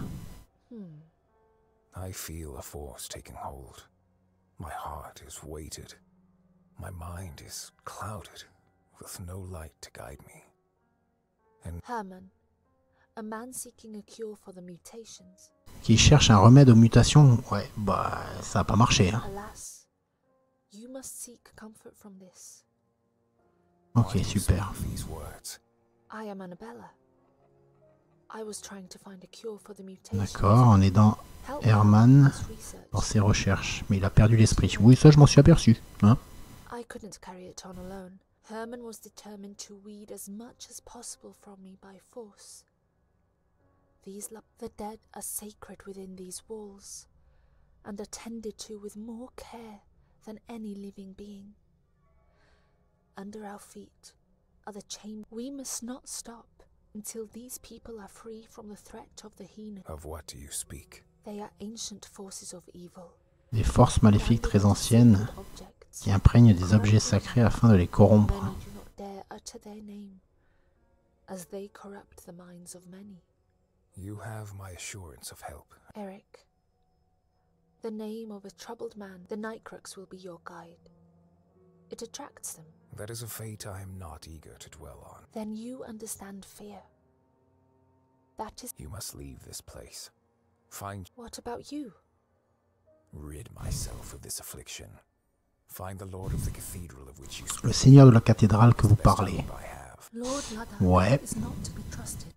I feel a force taking hold. My heart is weighted. My mind is clouded, with no light to guide me. Herman, a man seeking a cure for the mutations. Qui cherche un remède aux mutations. Ouais, bah ça a pas marché. Hein. Alas, you must seek comfort from this. Ok, Why do you super. speak these words? I am Annabella. I was trying to find a cure for the mutations. D'accord, on est dans Help me Herman with this research. dans ses recherches. Mais il a perdu l'esprit. Oui, ça je m'en suis aperçu. Hein. I couldn't carry it on alone. Herman was determined to weed as much as possible from me by force. The dead are sacred within these walls, and attended to with more care than any living being. Under our feet are the chambers. We must not stop until these people are free from the threat of the Hina. Of what do you speak? They are ancient forces of evil. Des forces maléfiques très anciennes qui imprègnent des objets sacrés afin de les corrompre. Many do not dare utter their name, as they corrupt the minds of many. You have my assurance of help. Eric, the name of a troubled man, the Nightcrux will be your guide. It attracts them. That is a fate I am not eager to dwell on. Then you understand fear. That is... You must leave this place. Find... What about you? Rid myself of this affliction. Find the Lord of the Cathedral of which you speak. Le seigneur de la cathédrale que vous Best parlez. hope I have. Lord Ladak Ouais. is not to be trusted.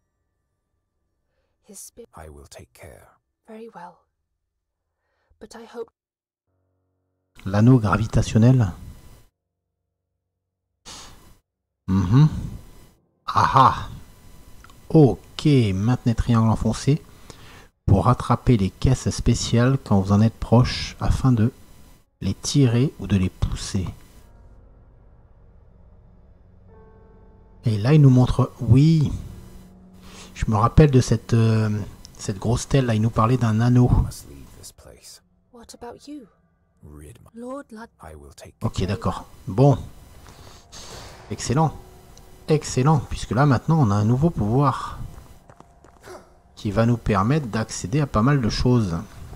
His spirit... I will take care. Very well. But I hope... L'anneau gravitationnel. Mhm. Ah ah. Ok, maintenez triangle enfoncé pour rattraper les caisses spéciales quand vous en êtes proche afin de les tirer ou de les pousser. Et là, il nous montre... Oui. Je me rappelle de cette grosse stèle là. Il nous parlait d'un anneau. I must leave this place. What about you? Rid my... Lord Ladak... I will take... Ok, d'accord. Bon. Excellent. Excellent. Puisque là, maintenant, on a un nouveau pouvoir qui va nous permettre d'accéder à pas mal de choses.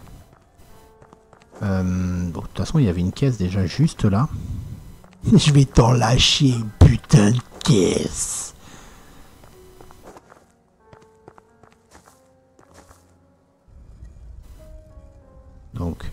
Bon, de toute façon, il y avait une caisse déjà juste là. Je vais t'en lâcher une putain de caisse. Donc.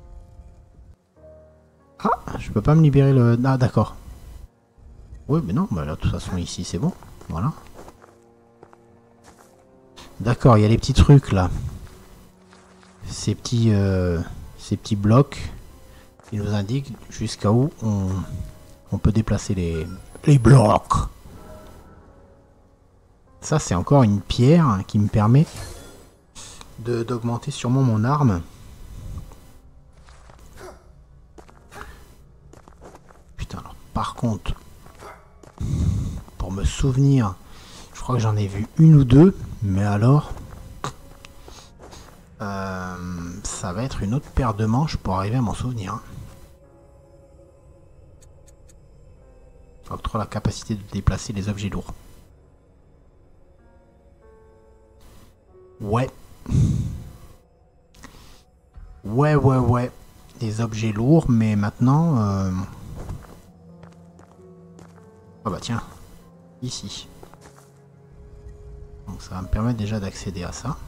Ah, je peux pas me libérer le... Ah, d'accord. Oui, mais non, bah là, de toute façon, ici, c'est bon. Voilà. D'accord, il y a les petits trucs, là. Ces petits blocs qui nous indiquent jusqu'à où on peut déplacer les blocs. Ça, c'est encore une pierre qui me permet d'augmenter sûrement mon arme. Putain, alors, par contre, pour me souvenir, je crois que j'en ai vu une ou deux, mais alors, ça va être une autre paire de manches pour arriver à m'en souvenir. Ça octroie la capacité de déplacer les objets lourds. Ouais. Ouais. Des objets lourds, mais maintenant... Ah bah tiens, ici. Donc ça va me permettre déjà d'accéder à ça.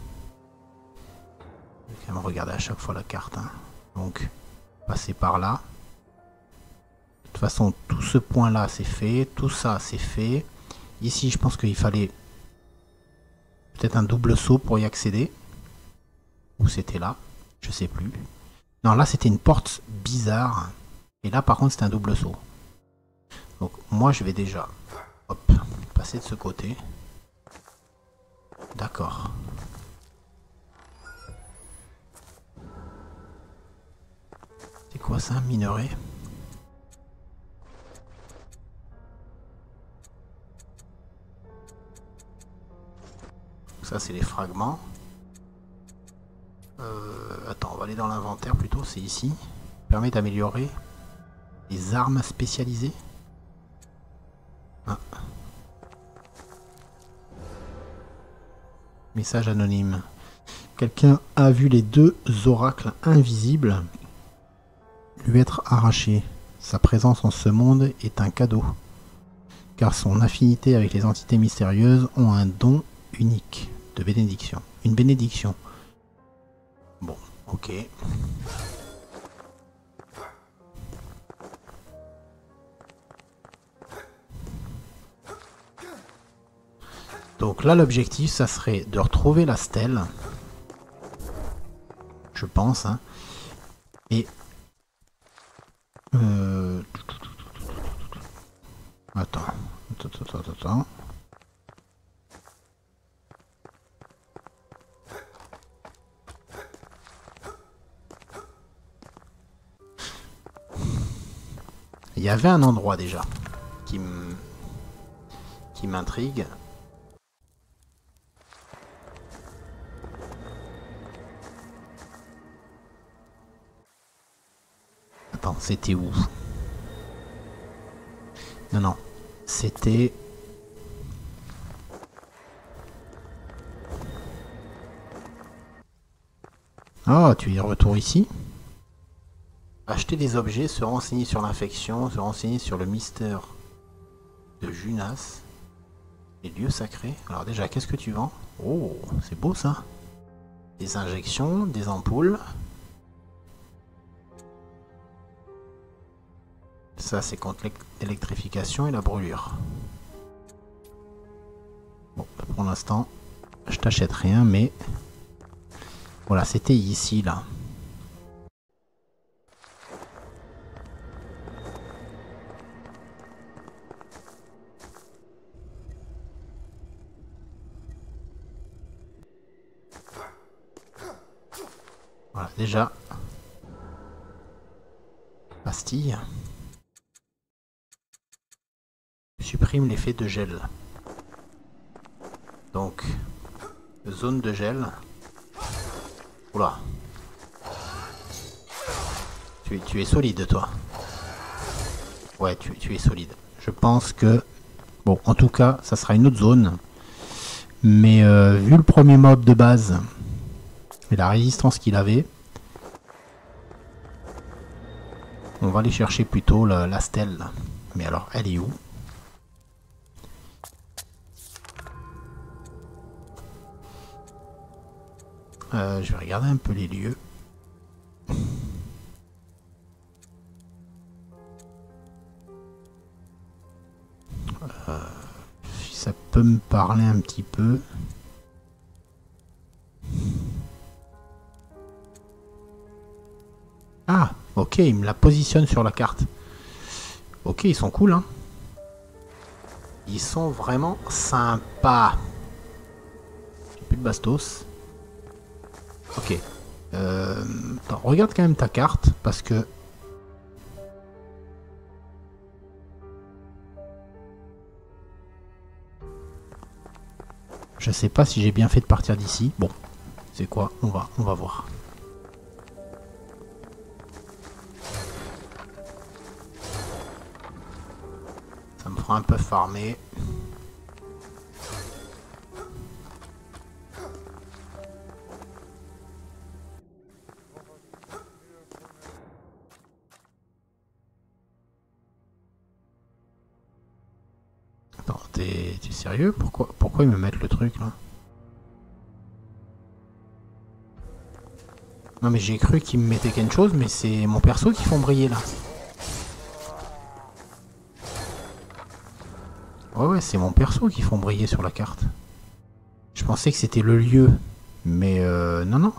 Je vais quand même regarder à chaque fois la carte. Hein. Donc, passer par là. De toute façon, tout ce point-là, c'est fait. Tout ça, c'est fait. Ici, je pense qu'il fallait peut-être un double saut pour y accéder. Ou c'était là, je sais plus. Non, là, c'était une porte bizarre. Et là, par contre, c'était un double saut. Donc, moi, je vais déjà hop, passer de ce côté. D'accord. C'est quoi ça, un minerai? ça c'est les fragments. Attends, on va aller dans l'inventaire plutôt, c'est ici. Permet d'améliorer les armes spécialisées. Ah. Message anonyme. Quelqu'un a vu les 2 oracles invisibles lui être arrachés. Sa présence en ce monde est un cadeau, car son affinité avec les entités mystérieuses ont un don unique de bénédiction. Une bénédiction. Bon, ok. Donc là, l'objectif, ça serait de retrouver la stèle. Je pense. Hein, et... Attends. Il y avait un endroit déjà qui m'intrigue. Attends, c'était où? Non, c'était... Ah, tu y retournes ici? Acheter des objets, se renseigner sur l'infection, se renseigner sur le mystère de Junas. Les lieux sacrés. Alors déjà, qu'est-ce que tu vends? Oh, c'est beau ça. Des injections, des ampoules. Ça, c'est contre l'électrification et la brûlure. Bon, pour l'instant, je t'achète rien, mais... Voilà, c'était ici, là. Voilà, déjà. Pastille. Supprime l'effet de gel. Donc, zone de gel. Oula. Tu es solide, toi. Ouais, tu es solide. Je pense que... Bon, en tout cas, ça sera une autre zone. Mais vu le premier mob de base et la résistance qu'il avait, on va aller chercher plutôt la stèle. Mais alors, elle est où? Je vais regarder un peu les lieux. Si ça peut me parler un petit peu. Ah, ok, il me la positionne sur la carte. Ok, ils sont cool, hein. Ils sont vraiment sympas. J'ai plus de bastos. Ok. Attends, regarde quand même ta carte, parce que... Je sais pas si j'ai bien fait de partir d'ici. Bon, c'est quoi? On va voir. Ça me fera un peu farmer. Attends, t'es sérieux? Pourquoi ils me mettent le truc là? Non mais j'ai cru qu'ils me mettaient quelque chose, mais c'est mon perso qui font briller là. Ouais, c'est mon perso qui font briller sur la carte. Je pensais que c'était le lieu, mais non.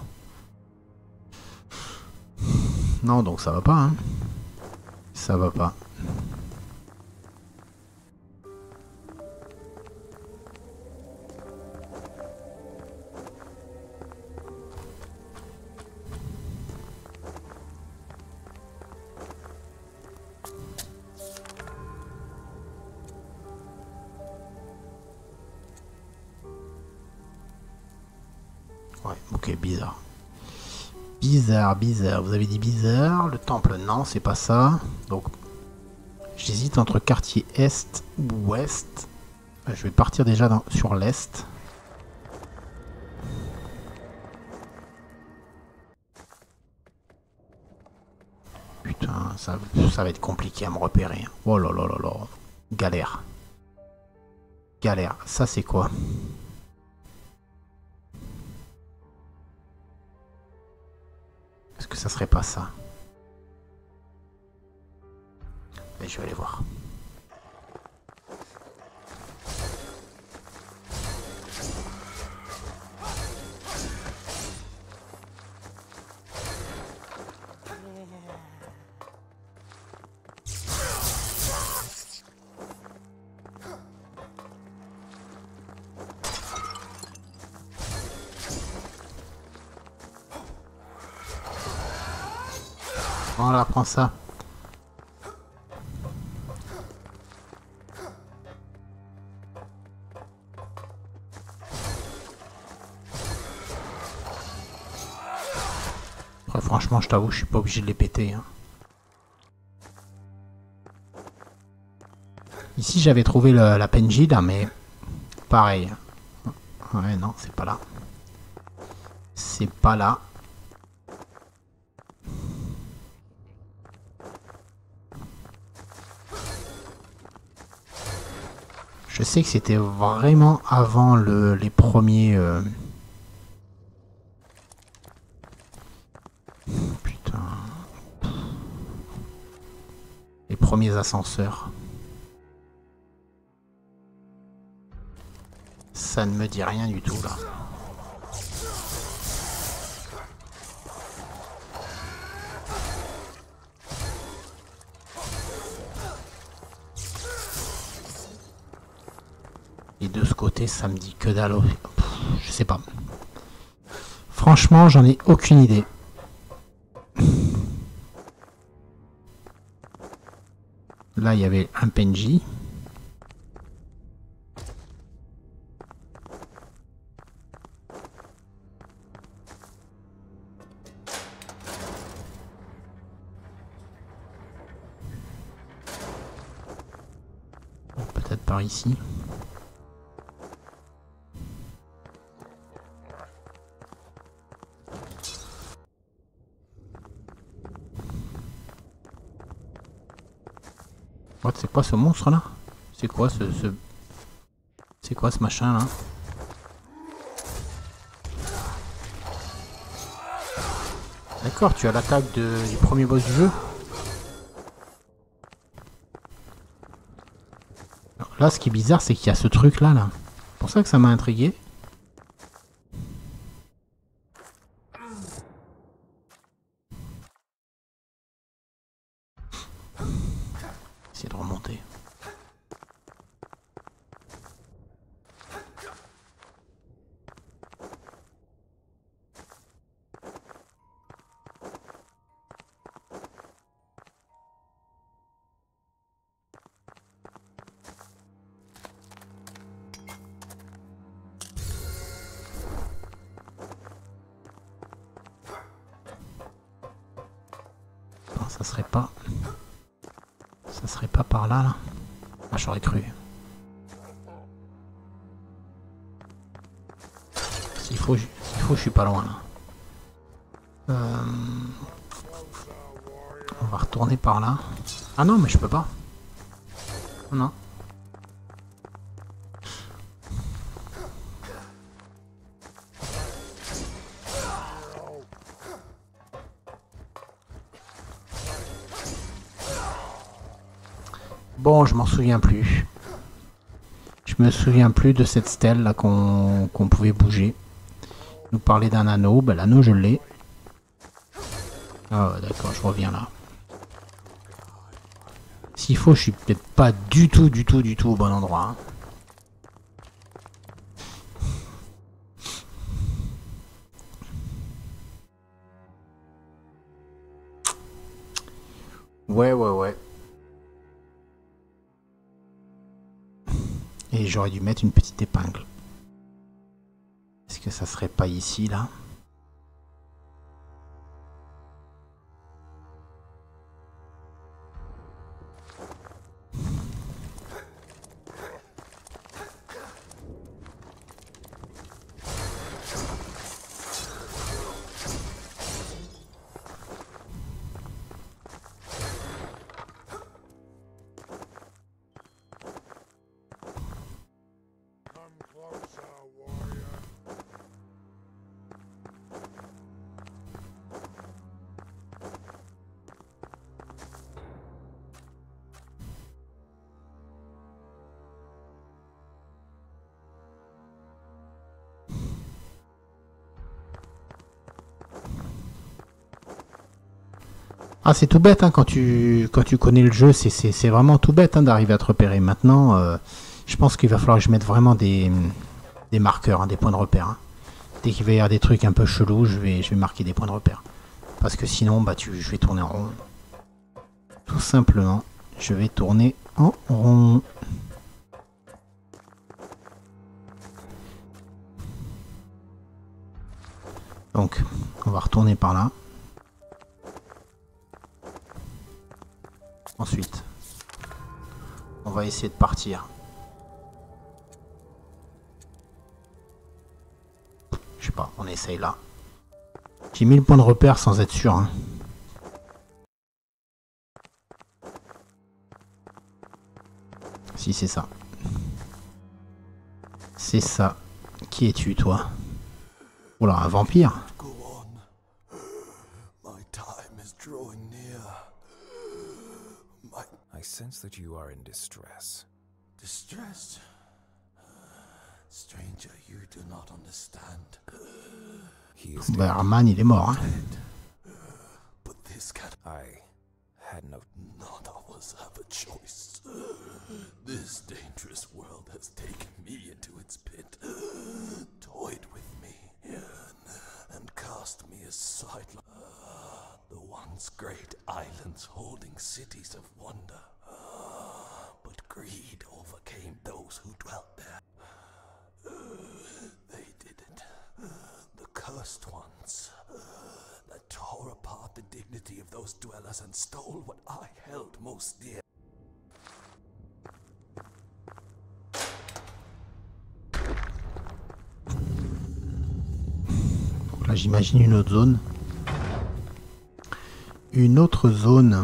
Non, donc ça va pas, hein. Ça va pas. Ouais, ok, bizarre. Bizarre, bizarre. Vous avez dit bizarre. Le temple, non, c'est pas ça. Donc, j'hésite entre quartier est ou ouest. Je vais partir déjà sur l'est. Putain, ça va être compliqué à me repérer. Oh là là là là. Galère. Galère. Ça, c'est quoi? Est-ce que ça serait pas ça? Mais je vais aller voir. Voilà, prends ça. Après, franchement, je t'avoue, je suis pas obligé de les péter. Hein. Ici, j'avais trouvé la PNJ là, mais pareil. Ouais, non, c'est pas là. C'est pas là. Je sais que c'était vraiment avant les premiers... Putain... Les premiers ascenseurs. Ça ne me dit rien du tout là. Et de ce côté, ça me dit que dalle. Je sais pas. Franchement, j'en ai aucune idée. Là, il y avait un PNJ. Peut-être par ici. What, c'est quoi ce monstre là? C'est quoi c'est quoi ce machin là? D'accord, tu as l'attaque du premier boss du jeu. Alors là, ce qui est bizarre, c'est qu'il y a ce truc là. C'est pour ça que ça m'a intrigué. Essayer de remonter. Non, ça serait pas... Ça serait pas par là, là. Ah, j'aurais cru. S'il faut, je suis pas loin, là. On va retourner par là. Ah non, mais je peux pas. Non. Bon, je m'en souviens plus. Je me souviens plus de cette stèle là qu'on pouvait bouger. Nous parler d'un anneau. Ben, l'anneau, je l'ai. Ah, d'accord, je reviens là. S'il faut, je suis peut-être pas du tout au bon endroit. Hein. Ouais. Et j'aurais dû mettre une petite épingle. Est-ce que ça serait pas ici, là? Ah, c'est tout bête, hein, quand tu connais le jeu, c'est vraiment tout bête, hein, d'arriver à te repérer. Maintenant, je pense qu'il va falloir que je mette vraiment des marqueurs, hein, des points de repère. Hein. Dès qu'il va y avoir des trucs un peu chelous, je vais marquer des points de repère. Parce que sinon, bah, je vais tourner en rond. Tout simplement, je vais tourner en rond. Donc, on va retourner par là. Ensuite, on va essayer de partir. Je sais pas, on essaye là. J'ai mis le point de repère sans être sûr. Hein. Si, c'est ça. C'est ça. Qui es-tu, toi? Oula, un vampire? I sense that you are in distress. Distressed? Stranger, you do not understand. He is Bah, Arman, il est mort. Hein. But this cat, I had no... none of us have a choice. This dangerous world has taken me into its pit, toyed with me, and cast me aside. The once great islands holding cities of wonder. But greed overcame those who dwelt there. They did it. The cursed ones that tore apart the dignity of those dwellers and stole what I held most dear. Là, j'imagine une autre zone. Une autre zone.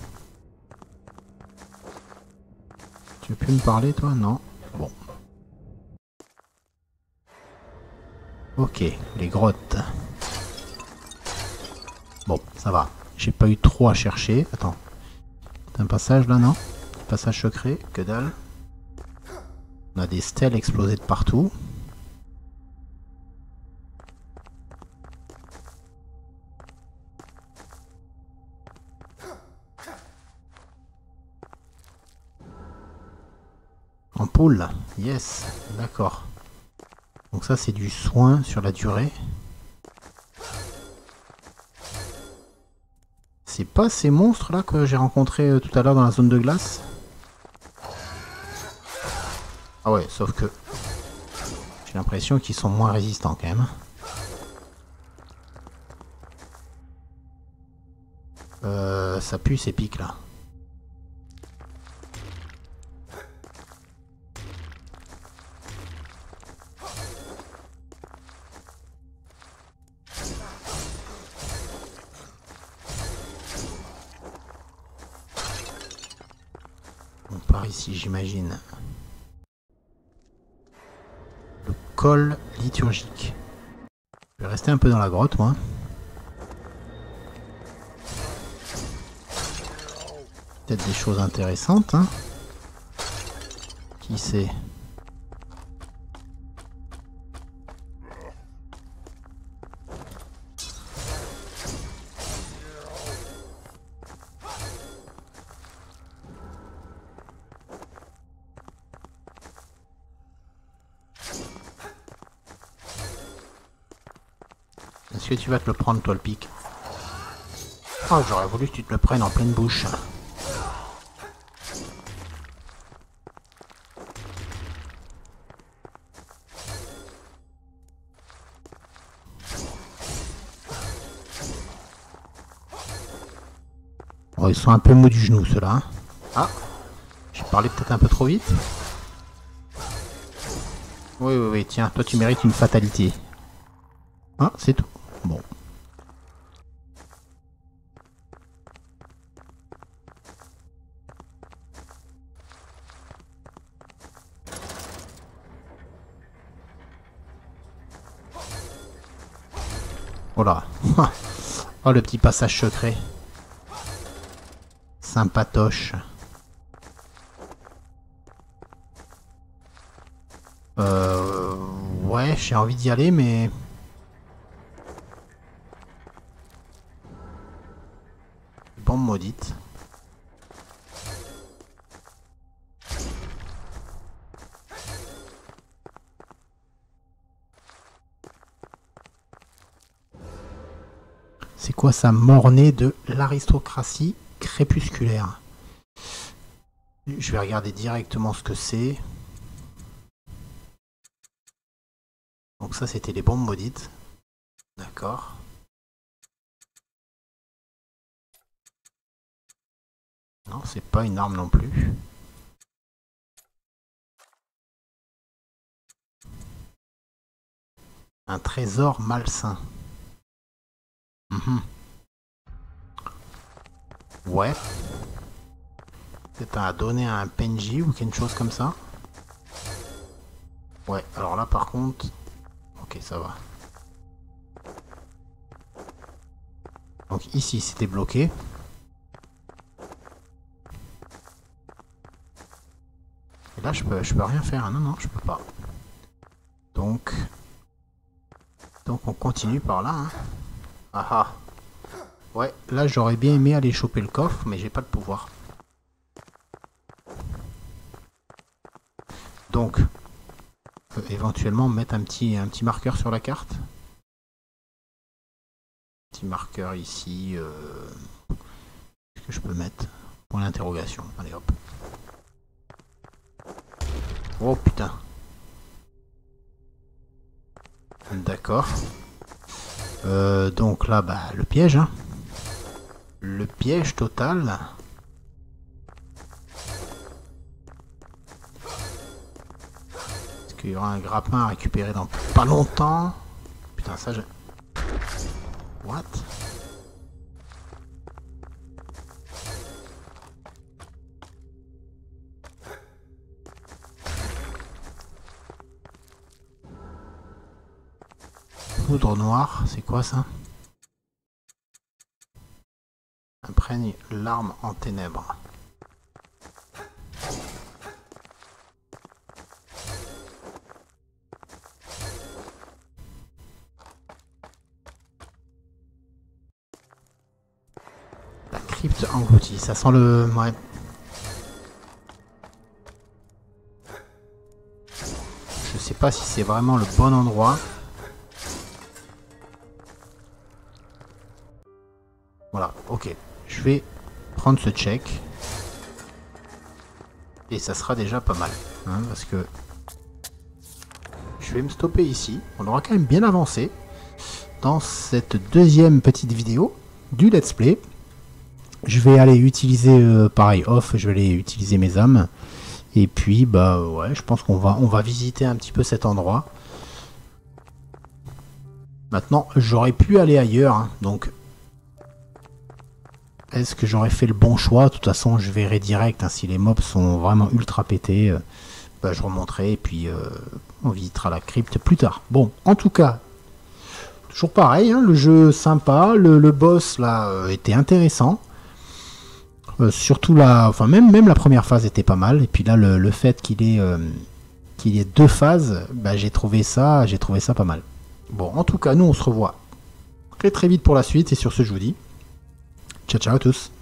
Tu veux plus me parler, toi? Non. Bon. Ok, les grottes. Bon, ça va. J'ai pas eu trop à chercher. Attends. T'as un passage là, non? Passage secret, que dalle. On a des stèles explosées de partout. Ampoule, yes, d'accord. Donc ça c'est du soin sur la durée. C'est pas ces monstres là que j'ai rencontrés tout à l'heure dans la zone de glace? Ah ouais, sauf que j'ai l'impression qu'ils sont moins résistants quand même. Ça pue ces pics là. On part ici, j'imagine. Le col liturgique. Je vais rester un peu dans la grotte, moi. Peut-être des choses intéressantes, hein. Qui sait? Est-ce que tu vas te le prendre, toi, le pic? Oh, j'aurais voulu que tu te le prennes en pleine bouche. Bon, ils sont un peu mous du genou, ceux-là. Hein. Ah, j'ai parlé peut-être un peu trop vite. Oui, oui, oui, tiens, toi tu mérites une fatalité. Ah, c'est tout. Bon. Oh là. Oh, le petit passage secret. Sympatoche. Ouais, j'ai envie d'y aller, mais... Bombe maudite. C'est quoi ça? Mornay de l'aristocratie crépusculaire. Je vais regarder directement ce que c'est. Donc ça, c'était les bombes maudites. D'accord. Non, c'est pas une arme non plus. Un trésor malsain. Ouais. C'est à donner à un PNJ ou quelque chose comme ça. Ouais, alors là par contre... Ok, ça va. Donc ici c'était bloqué. Et là je peux rien faire. Non, non, je peux pas. Donc on continue par là. Hein. Ah ah. Ouais, là j'aurais bien aimé aller choper le coffre, mais j'ai pas le pouvoir. Donc, éventuellement mettre un petit marqueur sur la carte. Petit marqueur ici. Qu'est-ce que je peux mettre? Pour l'interrogation. Allez hop. Oh putain. D'accord. Donc là, bah, le piège. Hein. Le piège total. Est-ce qu'il y aura un grappin à récupérer dans pas longtemps? Putain, ça je... What? Poudre noire, c'est quoi ça? Imprègne l'arme en ténèbres. La crypte engloutie, ça sent le... Ouais. Je sais pas si c'est vraiment le bon endroit. Voilà, ok. Je vais prendre ce check. Et ça sera déjà pas mal. Hein, parce que... Je vais me stopper ici. On aura quand même bien avancé dans cette deuxième petite vidéo du let's play. Je vais aller utiliser, pareil, off, je vais aller utiliser mes âmes. Et puis, bah ouais, je pense qu'on va visiter un petit peu cet endroit. Maintenant, j'aurais pu aller ailleurs, hein, donc... Est-ce que j'aurais fait le bon choix? De toute façon, je verrai direct, hein, si les mobs sont vraiment ultra pétés. Bah, je remonterai et puis on visitera la crypte plus tard. Bon, en tout cas, toujours pareil, hein, le jeu sympa, le boss là était intéressant. Surtout la, enfin même la première phase était pas mal. Et puis là, le fait qu'il y ait deux phases, bah, j'ai trouvé ça pas mal. Bon, en tout cas, nous on se revoit très très vite pour la suite. Et sur ce, je vous dis ciao ciao à tous.